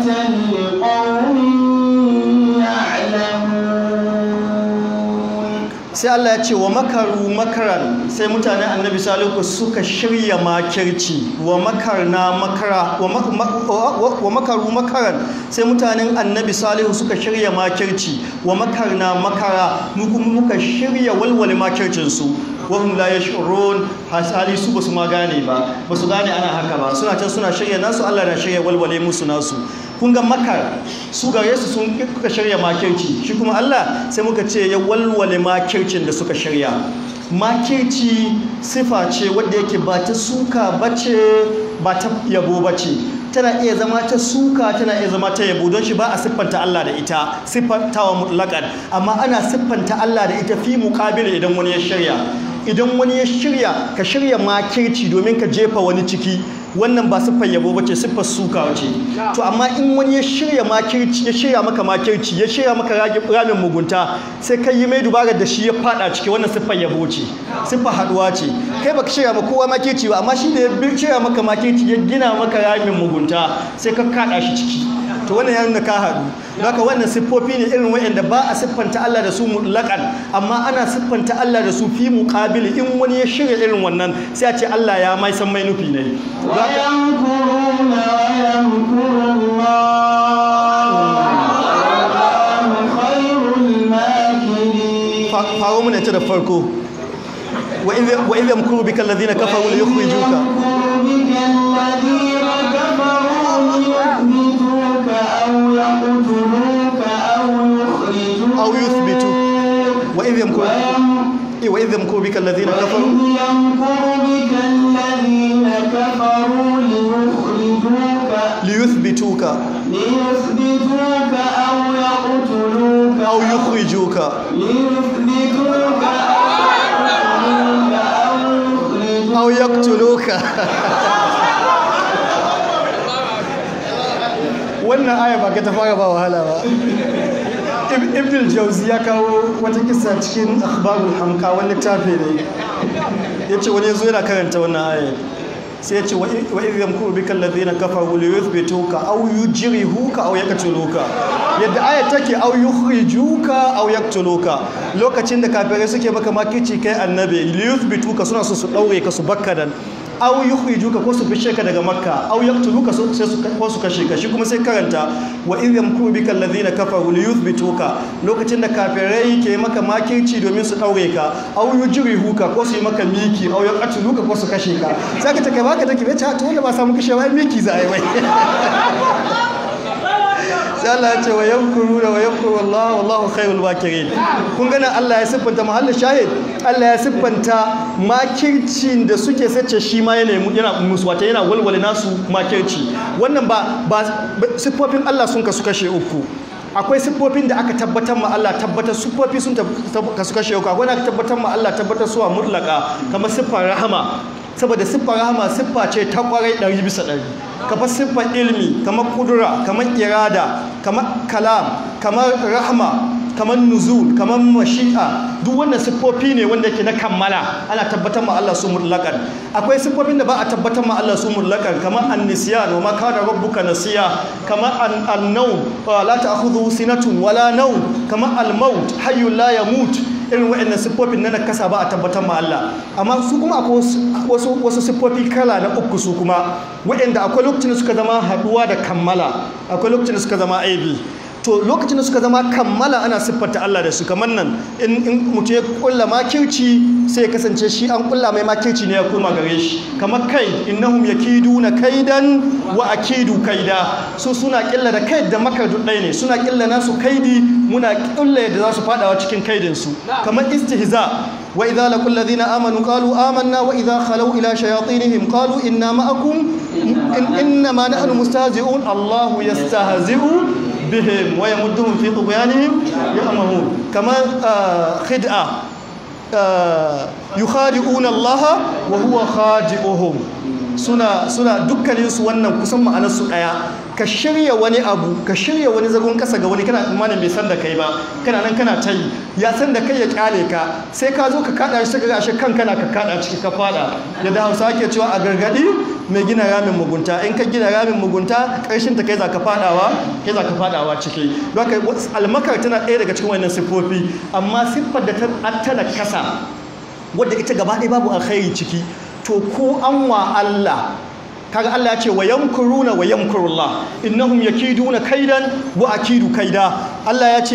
sai Allah ya ce wa makaru makaran sai mutanen annabi salihu suka shirya makirci wa makarna makara wa makaru makaran sai mutanen annabi salihu suka shirya makirci wa makarna makara muka shirya walwale makircinsu wahum la yash'urun hasali su basu ma gane ba basu gane ana haka ba suna can suna shirya nasu Allah na shirya walwale musu nasu kun ga makar su gare su sun kuka shirya makirci shi kuma Allah sai muka ce ya walwale makircin da suka shirya makirci sifa ce wadda yake ba ta suka bace ba ta yabo bace tana iya zama ta suka tana iya zama ta yabo don shi ba a siffanta Allah da ita siffantawa mutlaqan amma ana siffanta Allah da ita fi muqabil idan wani ya shirya idan wani ya shirya ka shirya makirci domin ka jefa wani ciki wannan ba siffar yabo bace siffar suka ce to amma in wani ya shirya makirci ya shirya maka makirci ya shirya maka ramin mugunta sai kai yi mai dubara da shi ya fada ciki wannan siffar yabo ce siffar haduwa ce kai baka shirya maka kowa makirci ba amma shi da ya shirya maka makirci ya gina maka ramin mugunta sai ka kada shi ciki to wannan ya nuna ka haɗu haka wannan siffofi ne irin wa'anda ba a siffanta Allah da su mutlaqan amma ana siffanta Allah da su fi muqabili in wani ya shirya irin wannan sai a ce Allah ya mai san mai nufi ne faro mun ta da farko wa idh yamkuru bika alladhina kafaru li yukhrijuka أو يثبتوا وإذ يمكر بك الذين كفروا ليثبتوك أو يخرجوك أو يقتلوك wannan aya ba ka ta fara ba wahala ba ibn al-jawzi ya kawo wata kissa cikin akhbarul hamka wani littafi ne yace wani yazo yana karanta wannan aya sai yace wa idh yamkuru bika alladhina kafaru li yuthbituka aw yujrihuka aw yaqtuluka yadda aya take aw yukhrijuka aw yaqtuluka lokacin da kafirai suke maka makici kai annabi li yuthbituka suna so su daure ka su bakkadan aw yukhrijuka ko su fishe ka daga makka aw yaqtuluka sai su kashe ka shi kuma sai karanta wa idh yamkuru bika alladhina kafaru li yuthbituka lokacin da kafirai ke maka makirci domin su daure ka aw yujrihuka ko su yi maka miki aw yaqtuluka ko su kashe ka sai ka take baka take bace to wanda ba samu kashe wai miki za a yi wai sai Allah ya ce wa yamkuru wa yamkuru Allah wallahu khairul makirin kun gana Allah ya siffanta mahallin shahid Allah ya siffanta makircin da suke sace shi ma yana musu wata yana walwale nasu makirci wannan ba siffofin Allah sun kasu kashe uku akwai siffofin da aka tabbatar ma Allah tabbatar siffofi sun kasu kashe uku akwai da aka tabbatar ma Allah tabbatar suwa mutlaka kamar siffar rahama saboda siffar rahama siffa ce ta kwarai 100%, kamar siffar ilmi kamar kudura kamar irada kamar kalam kamar rahama kamar nuzul kamar mashi'a duk wannan siffofi ne wanda yake na kammala ana tabbatar ma Allah su mutlaqan akwai siffofin da ba a tabbatar ma Allah su mutlaqan kamar an-nisyan wa ma kana rabbuka nasiya kamar an-nawm la ta'khudhu sinatun wala nawm kamar al-maut hayyul la yamut irin waɗannan siffofin na nakasa ba a tabbatar ma Allah amma su kuma akwai wasu siffofi kala na uku su kuma waɗanda akwai lokacin da suka zama haɗuwa da kammala akwai lokacin da suka zama aibi to lokacin da suka zama kammala ana siffanta Allah da su kamar nan in mutum ya kulla makirci sai ya kasance shi an kulla mai makirci ne ya koma gare shi kamar kai innahum yakiduna kaidan wa akidu kaida su suna killa da kai da makar ɗaya ne suna killa nasu kaidi muna killa da za su fadawa cikin kaidin su kamar istihza wa idza laqul ladina amanu qalu amanna wa idza khalu ila shayatinihim qalu inna ma'akum inna ma nahnu mustahzi'un Allahu yastahzi'u بهم ويمدهم في طغيانهم يعمهون كما خدعة يخادعون الله وهو خادعهم suna dukkaninsu wannan kusan ma'anarsu ɗaya. Ka shirya wani abu, ka shirya wani zagon ƙasa ga wani kana imanin bai san da kai ba, kana nan kana ta yi, ya san da kai ya kyale ka, sai ka zo ka kaɗa shi ga ashe kan kana ka kaɗa ciki ka faɗa. Yadda Hausa ake cewa a gargaɗi mai gina ramin mugunta, in ka gina ramin mugunta ƙarshen ta kai za ka faɗawa ciki. Don haka almakar tana ɗaya daga cikin wannan siffofi, amma siffar da tana kasa wadda ita gaba ɗaya babu alkhairi ciki, to ko an wa Allah, kaga Allah ya ce wa yamkuruna wa yamkurullah innahum yakiduna kaidan wa akidu kaida. Allah ya ce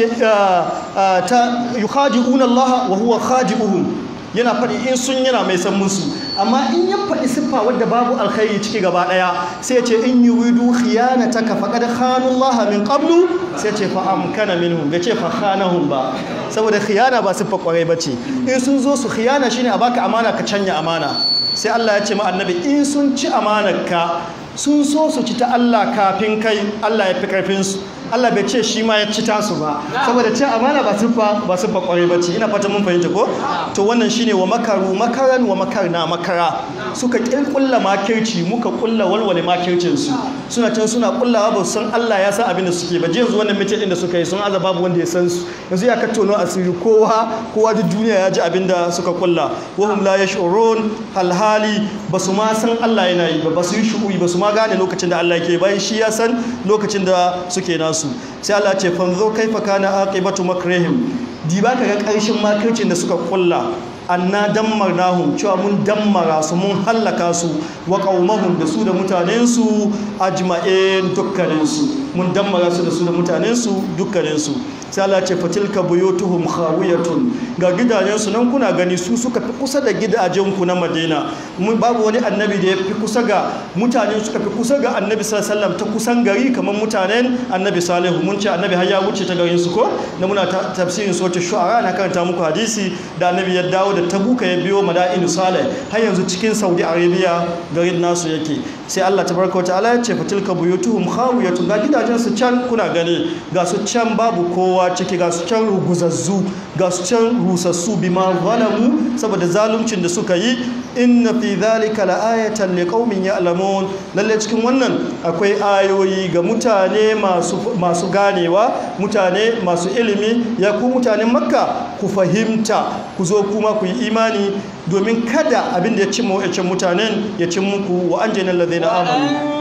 yukhadi'una Allah wa huwa khadi'uhum, yana faɗi in sun yana mai san musu, amma in ya faɗi siffa wadda babu alkhairi ciki gaba ɗaya sai ce in yuridu khiyanataka faqad khanu Allah min qablu, sai ce fa amkana minhum, bai ce fa khanahum ba, saboda khiyana ba siffa kwarai bace. In sun zo su khiyana shine a baka amana ka canya amana, sai Allah ya ce ma annabi in sun ci amanarka sun so su ci ta Allah kafin kai, Allah ya fi karfinsu. Allah bai ce shi ma ya ci tasu ba, saboda ce amana ba siffa kwarai ba ce. Ina fata mun fahimta ko? To wannan shine wa makaru makaran wa makarna makara, suka kirkulla makirci muka kulla walwale makircinsu. Suna can suna kullawa ba su san Allah ya san abin da suke ba. Yanzu wannan mace din da suka yi sun aza babu wanda ya san su, yanzu ya ka tono asiri kowa duk duniya ya ji abin da suka kulla. Wahum la yash'urun, halhali ba su ma san Allah yana yi ba su yi shu'uri, ba su ma gane lokacin da Allah yake bayan shi ya san lokacin da suke nasu. Sai Allah ce fanzo kaifa kana aqibatu makrihim, diba kaga karshen makircin da suka kulla. Anna dammarnahum, cewa mun dammara su mun hallaka su, wa qaumahum, da su da mutanensu ajma'in dukkaninsu, mun dammara su da su da mutanensu dukkaninsu. Sai Allah ce fatilka buyutuhum khawiyatun, ga gidajensu nan kuna gani su suka fi kusa da gidajenku na Madina. Babu wani annabi da ya fi kusa ga mutane, suka fi kusa ga annabi sallallahu alaihi wasallam ta kusan gari kamar mutanen annabi Salihu. Mun ce annabi har ya wuce ta garin su ko, na muna tafsirin suratul shu'ara na karanta muku hadisi da annabi ya dawo da Tabuka ya biyo Madainu Salih, har yanzu cikin Saudi Arabia garin nasu yake. Sai Allah tabaraka wa ta'ala ya ce fatilka buyutuhum khawiyatun, ga gidajensu can kuna gani, ga su can babu kowa ciki, ga su can ruguzazzu, ga su can rusassu bima zalamu, saboda zaluncin da suka yi. Inna fi dhalika la'ayatan liqaumin ya'lamun, lalle cikin wannan akwai ayoyi ga mutane masu ganewa, mutane masu ilimi. Ya ku mutanen Makka, ku fahimta, ku zo kuma ku yi imani, domin kada abin da ya cimma wa'ancan mutanen ya cin muku. Wa anjayna alladhina amanu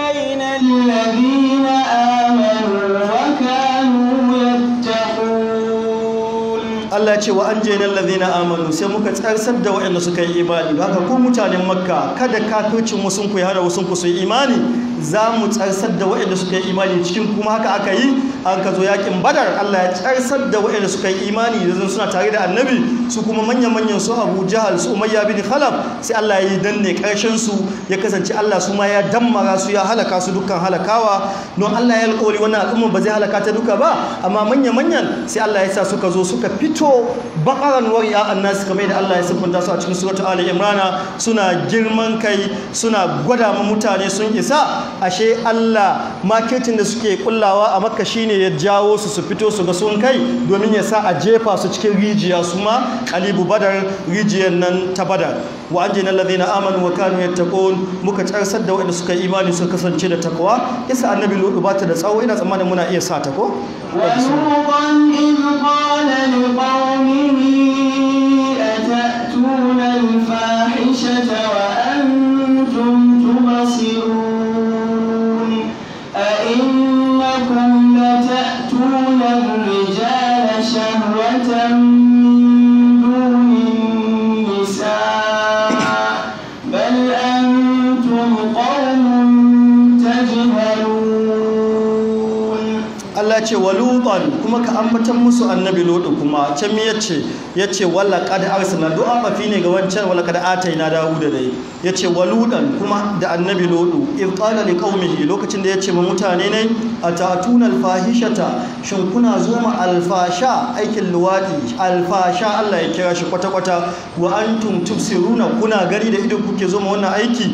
wa kanu yattaqun. Allah ce wa anjayna alladhina amanu, sai muka tsarsar da waɗanda suka yi imani. Haka ku mutanen Makka, kada kafircin wasun ku ya hada wasun ku su yi imani, za mu tsarsar da waɗanda suka yi imani cikin kuma. Haka aka yi, an ka zo yakin Badar, Allah ya tsarsar da waɗanda suka yi imani da suna tare da annabi, su kuma manyan su Abu Jahal, su Umayya bin Khalaf, sai Allah ya yi danne karshen su, ya kasance Allah su ma ya dammara su, ya halaka su dukkan halakawa. Don Allah ya alƙawari wannan al'umma ba zai halaka ta duka ba, amma manyan sai Allah ya sa suka zo suka fito baqaran wari'a annas, kamar da Allah ya siffanta su a cikin suratul Ali Imran, suna girman kai, suna gwada ma mutane sun isa. Ashe Allah marketing da suke kullawa a Makka shine ya jawo su fito su ga sun kai, domin ya sa a jefa su cikin rijiya su ma alibu Badar, rijiyar nan ta Badar. Wa anjayna alladhina amanu wa kanu yattaqun, muka tsarsar da waɗanda suka imani suka kasance da takwa. Isa annabi Lutu ba ta da tsawo, ina tsammanin muna iya sa ta ko. وَلُوطًا إِذْ قَالَ لِقَوْمِهِ أَتَأْتُونَ الْفَاحِشَةَ وَأَنْتُمْ تُبْصِرُونَ أَإِنَّكُمْ لَتَأْتُونَ الرِّجَالَ شَهْوَةً مِّن دُونِ النِّسَاءِ بَلْ أَنْتُمْ قَوْمٌ تَجْهَلُونَ. Allah ce wa Lutan, kuma ka ambatan musu annabi Lutu. Kuma can mi yace wala qad arsalna, du'a mafi ne ga wancan wala qad ataina Dawuda dai. Yace wa Lutan kuma da annabi Lutu, in qala liqaumihi, lokacin da yace ma mutane ne, atatuna alfahishata, shin kuna zuma alfasha, aikin luwadi, alfasha Allah ya kira shi kwata wa antum tubsiruna, kuna gari da ido kuke zuma wannan aiki.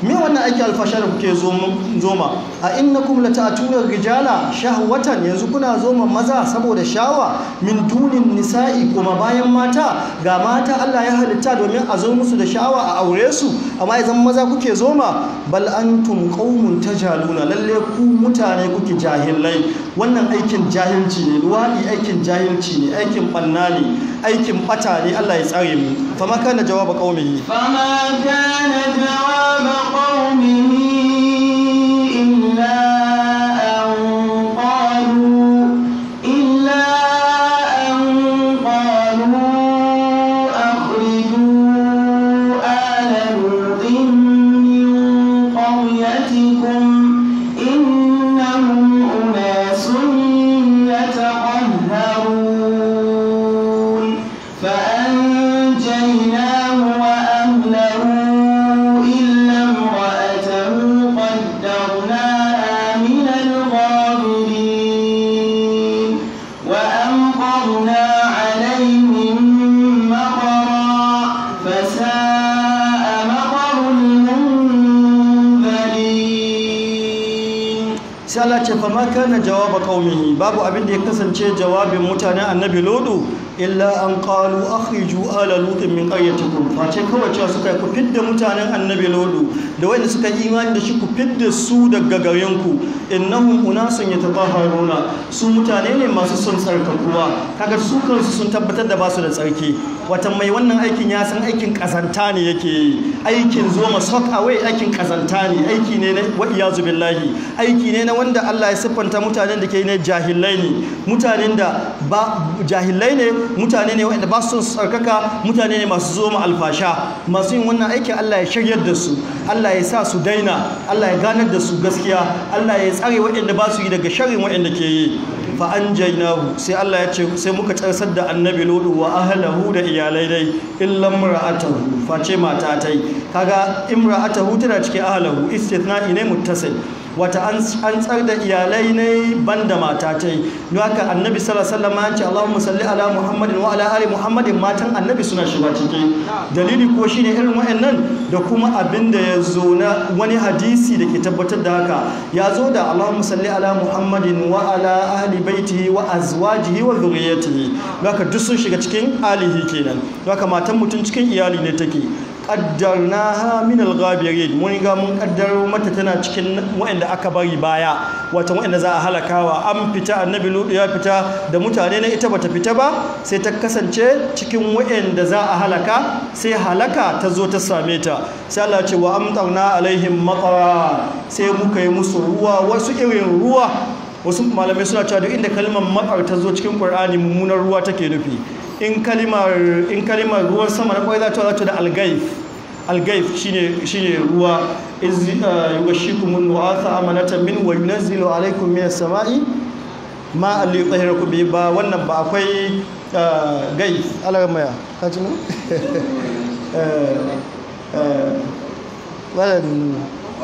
me wannan aiki alfasha da kuke zoma a innakum lata'tuna rijala shahwatan yanzu kuna zoma maza saboda shawa min dunin nisa'i kuma bayan mata ga mata Allah ya halitta domin a zo musu da shawa a aure su amma idan maza kuke zoma bal antum qaumun tajaluna lalle ku mutane kuke jahilai wannan aikin jahilci ne luwadi aikin jahilci ne aikin banna ne aikin bata ne Allah ya tsare mu fama kana jawaba qaumihi فما كان جواب قومه إلا أن قالوا أخرجوا آل لوط من قريتكم إنهم أناس يتطهرون فأنجيناه وأهله إلا امرأته قدرناها من الغابرين وأمطرنا عليهم مطرا فساء مطر المنذرين. sai Allah ce fa ma kana jawaba qaumihi babu abin da ya kasance jawabin mutanen annabi lodu illa an qalu akhriju ala lutin min qaryatikum face kawai cewa suka ku fidda mutanen annabi lodu da wanda suka imani da shi ku fidda su daga garin ku innahum unasun yatatahharuna su mutane ne masu son tsarkakuwa kaga su kansu sun tabbatar da basu da tsarki wata mai wannan aikin ya san aikin kazanta ne yake yi aikin zoma sock away aikin kazanta ne aiki ne na wa iyazu billahi aiki ne na wanda Allah ya siffanta mutanen da ke ne jahilai ne mutanen da ba jahilai ne mutane ne wanda ba su tsarkaka mutane ne masu zoma alfasha masu yin wannan aikin Allah ya shiryar da su Allah ya sa su daina Allah ya ganar da su gaskiya Allah ya tsare waɗanda ba su yi daga sharrin waɗanda ke yi fa anjaynahu sai Allah ya ce sai muka tsarsar da annabi lodu wa ahlahu da iyalai dai illa imra'atahu face mata tai kaga imra'atahu tana cikin ahlahu istithna'i ne muttasil wata an tsar da iyalai ne banda mata tai don haka annabi sallallahu alaihi wasallam ya ce Allahumma salli ala Muhammadin wa ala ali Muhammadin matan annabi suna shiga ciki dalili ko shine irin wayannan da kuma abinda ya zo na wani hadisi da ke tabbatar da haka ya zo da Allahumma salli ala Muhammadin wa ala ahli baitihi wa azwajihi wa dhurriyyatihi don haka duk sun shiga cikin alihi kenan don haka matan mutum cikin iyali ne take qaddarnaha min al-ghabirin mun ga mun kaddaro mata tana cikin wanda aka bari baya wato wanda za a halakawa an fita annabi lutu ya fita da mutane ne ita bata fita ba sai ta kasance cikin wanda za a halaka sai halaka ta zo ta same ta sai Allah ya ce wa amtarna alaihim matara sai muka yi musu ruwa wasu irin ruwa wasu malamai suna cewa duk inda kalmar matar ta zo cikin Qur'ani mummunar ruwa take nufi in kalimar ruwan sama na kwai za ta da algaif shine ruwa iz yughashikumun nu'asa amanatan min wa yunzilu alaykum minas sama'i ma alli yutahhirakum bi ba wannan ba akwai gaif alarmaya ka ji mu wannan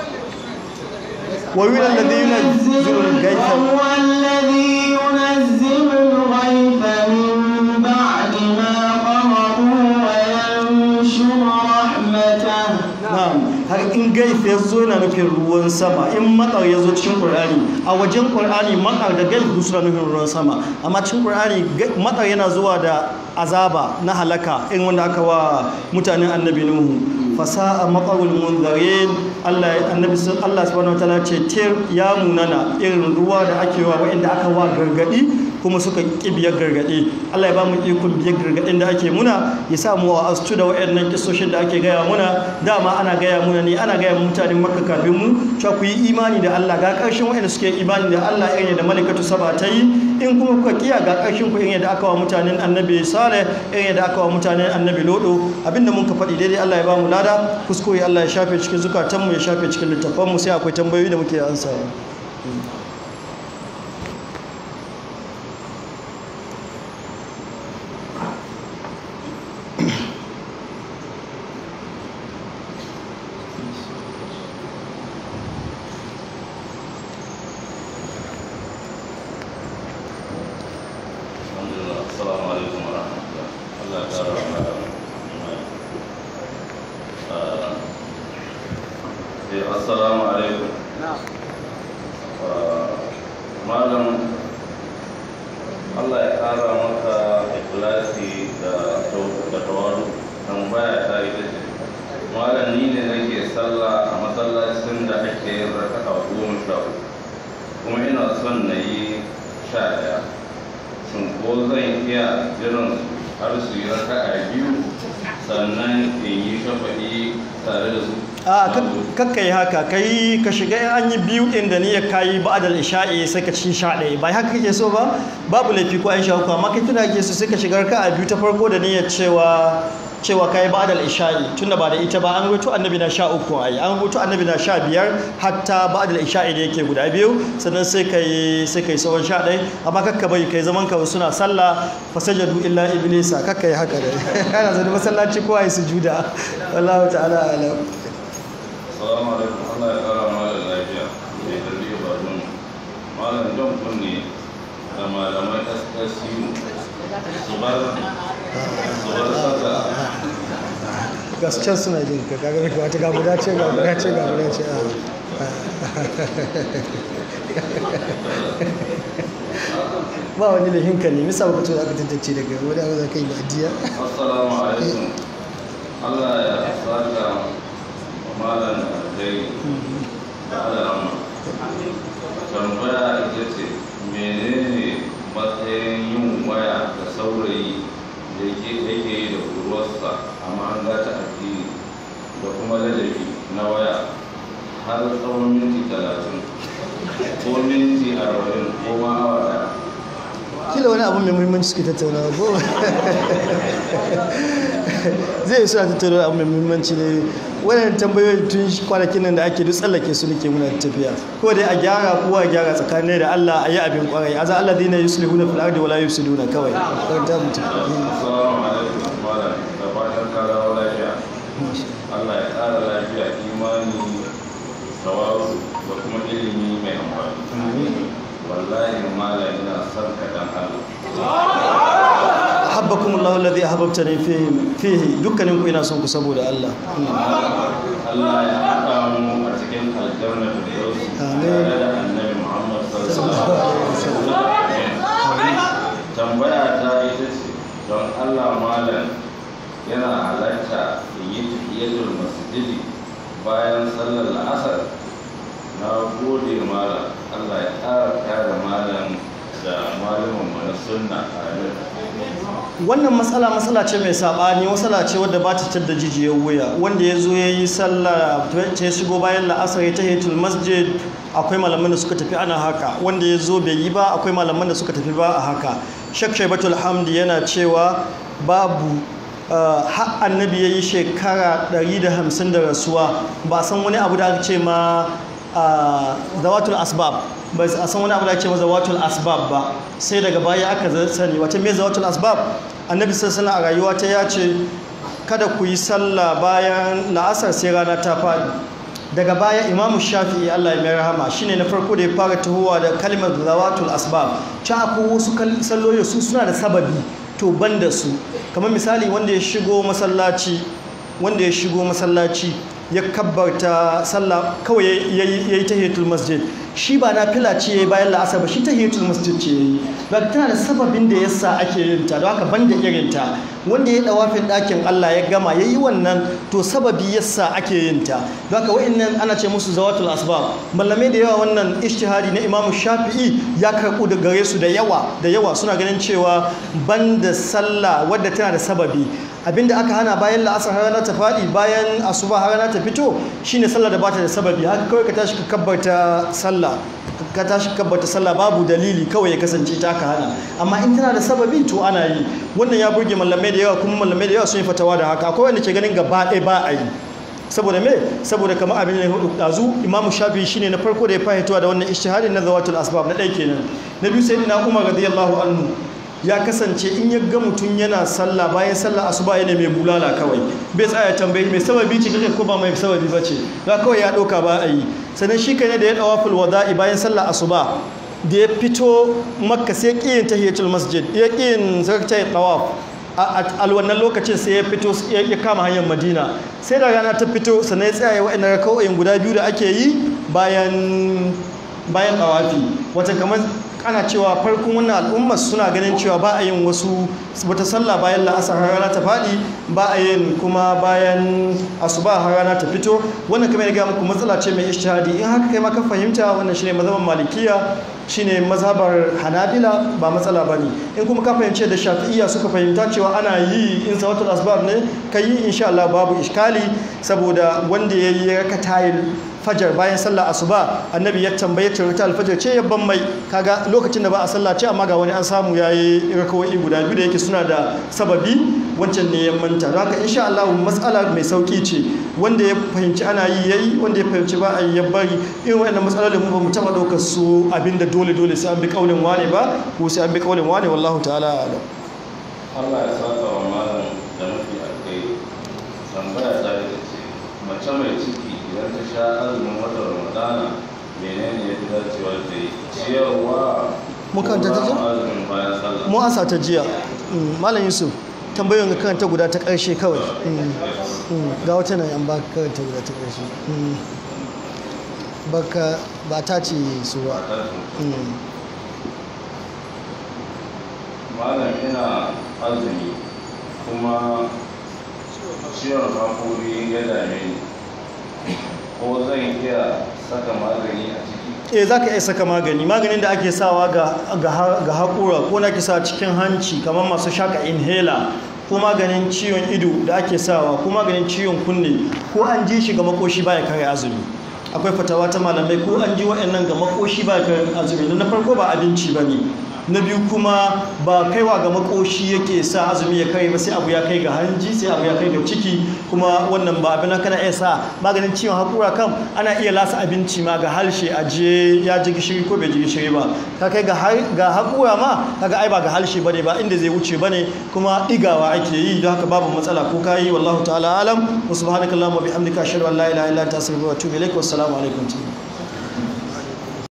وهو الذي ينزل الغيث وهو الذي ينزل الغيث من بعد ما قنطوا وينشر رحمته na'am har in gaif ya zo yana nufin ruwan sama in matsar ya zo cikin Qur'ani a wajen Qur'ani matsar da gaif suna nufin ruwan sama amma cikin Qur'ani matsar yana zuwa da azaba na halaka in wanda aka wa mutanen annabi Nuhu fasa'a matsarul munzarin Allah subhanahu wataala ce tir ya munana irin ruwa da ake wa wa'inda aka wa gargadi kuma suka kibiyar gargadi Allah ya ba mu ikon biyar gargadin da ake muna ya sa mu astu da wa'annan kisoshin da ake gaya muna dama ana gaya muna ne ana gaya mutanen Makka kafin mu cewa ku yi imani da Allah ga karshen wa'anda suke imani da Allah irin da malaikatu saba ta yi in kuma kuka kiya ga karshen ku irin da aka wa mutanen Annabi Saleh irin da aka wa mutanen Annabi Lodo abinda mun ka faɗi daidai Allah ya ba mu lada kuskure Allah ya shafe cikin zukatanmu ya shafe cikin littafanmu sai akwai tambayoyi da muke ansawa sai assalamu alaikum. Malam Allah ya ƙara maka ikhlasi da tawaru. Tambaya ta ita ce, malam ni ne nake sallah a masallacin da ake yin raka'a 13 kuma ina son na yi 11. Shin ko zan iya jiran su har su yi raka'a 2 sannan in yi shafa'i tare da su? kakka yi haka ka shiga in an yi biyu ɗin da niyyar kayi ba'dal isha'i sai ka ci 11 ba haka kake so ba babu laifi ko an sha hukuma amma kai tuna kake so sai ka shiga raka'a 2 ta farko da niyyar cewa kai ba'dal isha'i tunda ba da ita ba an rubuto annabi na 13 ai an rubuto annabi na 15 hatta ba'dal isha'i da yake guda biyu sannan sai kai sauran 11 amma kakka bai kai zaman ka suna sallah fasajadu illa iblisa kakka yi haka dai ana zai masallaci ko ai sujuda wallahu ta'ala alam. Assalamu alaikum. Allah ya kara malam lafiya mai tarbiyyar badun malam don kunne da malamai SSU su bar saka gaskiyar suna jin ka kaga mai wata gabuda ce ba wani da hinka ne misa ba ka aka tantance daga wani abu za ka yi ba'adiyya. Assalamu alaikum. Allah ya saka malam dai da alama. Tambaya ita ce menene matsayin yin waya da saurayi da yake yi da budurwarsa amma an gata addini da kuma ladabi na waya har tsawon minti 30 ko minti 40 ko ma awa daya. Kila wani abu mai muhimmanci suke tattaunawa ko zai suna tattaunawa abu mai muhimmanci ne. Wannan tambayoyi tun kwanakin nan da ake duk tsallake su nake muna tafiya ko dai a gyara kowa gyara tsakanin da Allah a yi abin kwarai aza Allah dina yuslihuna fil ardi wala yufsiduna kawai kwanta mutum. Assalamu alaikum malam da fatan ka dawo lafiya. Allah ya ƙara lafiya imani tawazu da kuma ilimi mai amfani. Wallahi malam ina son ka dan Allah. Ahabbakum Allah alladhi ahabbtani fihi dukkanin ku ina son ku saboda Allah. Allah ya haɗa mu a cikin aljanna da yau tare da Annabi Muhammad sallallahu alaihi wasallam. Tambaya ta ita ce don Allah malam yana halarta yi tahiyatul masjidi bayan sallar la'asar. Na gode malam Allah ya ƙara kare malam da malamin mana sunna a wannan matsala ce mai sabani matsala ce wadda ba ta tadda jijiyar wuya wanda ya zo ya yi sallah ta shigo bayan la'asar ya tahiyatul masjid akwai malaman da suka tafi ana haka wanda ya zo bai yi ba akwai malaman da suka tafi ba a haka. Sheikh Shaibatul Hamdi yana cewa babu har annabi ya yi shekara 150 da rasuwa ba san wani abu da aka ce ma zawatul asbab ba a san wani abu da ake maza zawatul asbab ba sai daga baya aka sani wata me zawatul asbab annabi sallallahu a rayuwa ta ya ce kada ku yi sallah bayan la'asar sai rana ta faɗi. Daga baya imamu shafi'i Allah ya mai rahama shine na farko da ya fara tahowa da kalmar zawatul asbab ta akwai wasu salloli su suna da sababi to ban da su kamar misali wanda ya shigo masallaci ya kabbarta sallah kawai yayi tahiyatul masjid shi ba na fila ce yayi bayan la'asar ba shi tahiyatul masjid ce yayi ba tana da sababin da yasa ake yin ta don haka banda irin ta wanda ya dawafin ɗakin Allah ya gama yayi wannan to sababi yasa ake yin ta don haka wa'annan ana ce musu zawatul asbab mallamai da yawa wannan ijtihadi na Imam Shafi'i ya karɓu da gare su da yawa suna ganin cewa banda sallah wadda tana da sababi abinda aka hana bayan la'asar har rana ta faɗi bayan asuba har rana ta fito shine sallah da bata da sababi haka kawai ka tashi ka kabbarta sallah babu dalili kawai ya kasance ta aka hana amma in tana da sababi to ana yi wannan ya burge mallamai da yawa kuma mallamai da yawa sun yi fatawa da haka akwai wanda ke ganin gaba ɗaya ba a yi saboda me saboda kamar abin da ya hudu dazu Imam Shafi'i shine na farko da ya fahimta da wannan ijtihadin na zawatul asbab na ɗaya kenan na biyu sayyidina Umar radiyallahu anhu ya kasance in ya ga mutum yana sallah bayan sallah asuba yana mai bulala kawai bai tsaya tambayi mai sababi ce kake ko ba mai sababi bace ga kawai ya dauka ba a yi sannan shi kai ne da ya dawaful wada'i bayan sallah asuba da ya fito makka sai kiyin tahiyatul masjid ya kiyin zakata tawaf a wannan lokacin sai ya fito ya kama hanyar Madina sai da rana ta fito sannan ya tsaya wa'annan raka'o'in guda biyu da ake yi bayan tawafi wata kamar ana cewa farkon wannan al'ummar suna ganin cewa ba a yin wata sallah bayan la'asar har rana ta faɗi ba a yin kuma bayan asuba har rana ta fito wannan kamar ya ga muku matsala ce mai ishtihadi in haka kai ma ka fahimta wannan shine mazhaban malikiya shine mazhabar hanabila ba matsala bane in kuma ka fahimce da shafi'iyya suka fahimta cewa ana yi in sawatul asbab ne kai insha Allah babu iskali saboda wanda yayi rakatayil fajar bayan sallah asuba annabi ya tambaye ta alfajar ce yabban mai kaga lokacin da ba a sallah ce amma ga wani an samu yayi rakawai guda biyu da yake suna da sababi wancan ne ya manta don haka insha Allah matsala mai sauki ce wanda ya fahimci ana yi yayi wanda ya fahimci ba a yi ya bari irin wannan matsalolin mu ba mu taba daukar su abinda dole sai an bi kaulin wane ba ko sai an bi kaulin wane wallahu ta'ala alam Allah ya saka wa malam da mafi alkai tambaya ta ita ce mace mai ciki idan ta sha azumin watan Ramadana menene ya fi dacewa da yi ciyarwa ta jiya? azumin bayan sallah mu asa ta jiya malam Yusuf tambayoyin ga karanta guda ta ƙarshe kawai ga wata nan an ba karanta guda ta ƙarshe baka ba ta ce su ba malam ina azumi kuma ciwon hakuri ya dame ni ko zan iya saka magani a ciki za ka iya saka maganin da ake sawa ga haƙura ko na kisa cikin hanci kamar masu shaka inhaler ko maganin ciwon ido da ake sawa ko maganin ciwon kunne ko an ji shi ga makoshi baya kare azumi akwai fatawa ta malamai ko an ji waɗannan ga makoshi baya kare azumi na farko ba abinci ba ne na biyu kuma ba kaiwa ga makoshi yake sa azumi ya kai ba sai abu ya kai ga hanji sai abu ya kai ga ciki kuma wannan ba abin kana iya sa maganin ciwon hakura kam ana iya lasa abinci ma ga harshe aje ya ji gishiri ko bai ji gishiri ba ka kai ga hakura ma kaga ai ba ga harshe bane ba inda zai wuce bane kuma digawa ake yi don haka babu matsala ko kai wallahu ta'ala alam wa subhanakallahumma bihamdika ashhadu an la ilaha illa anta astaghfiruka wa atubu ilaik wa assalamu alaikum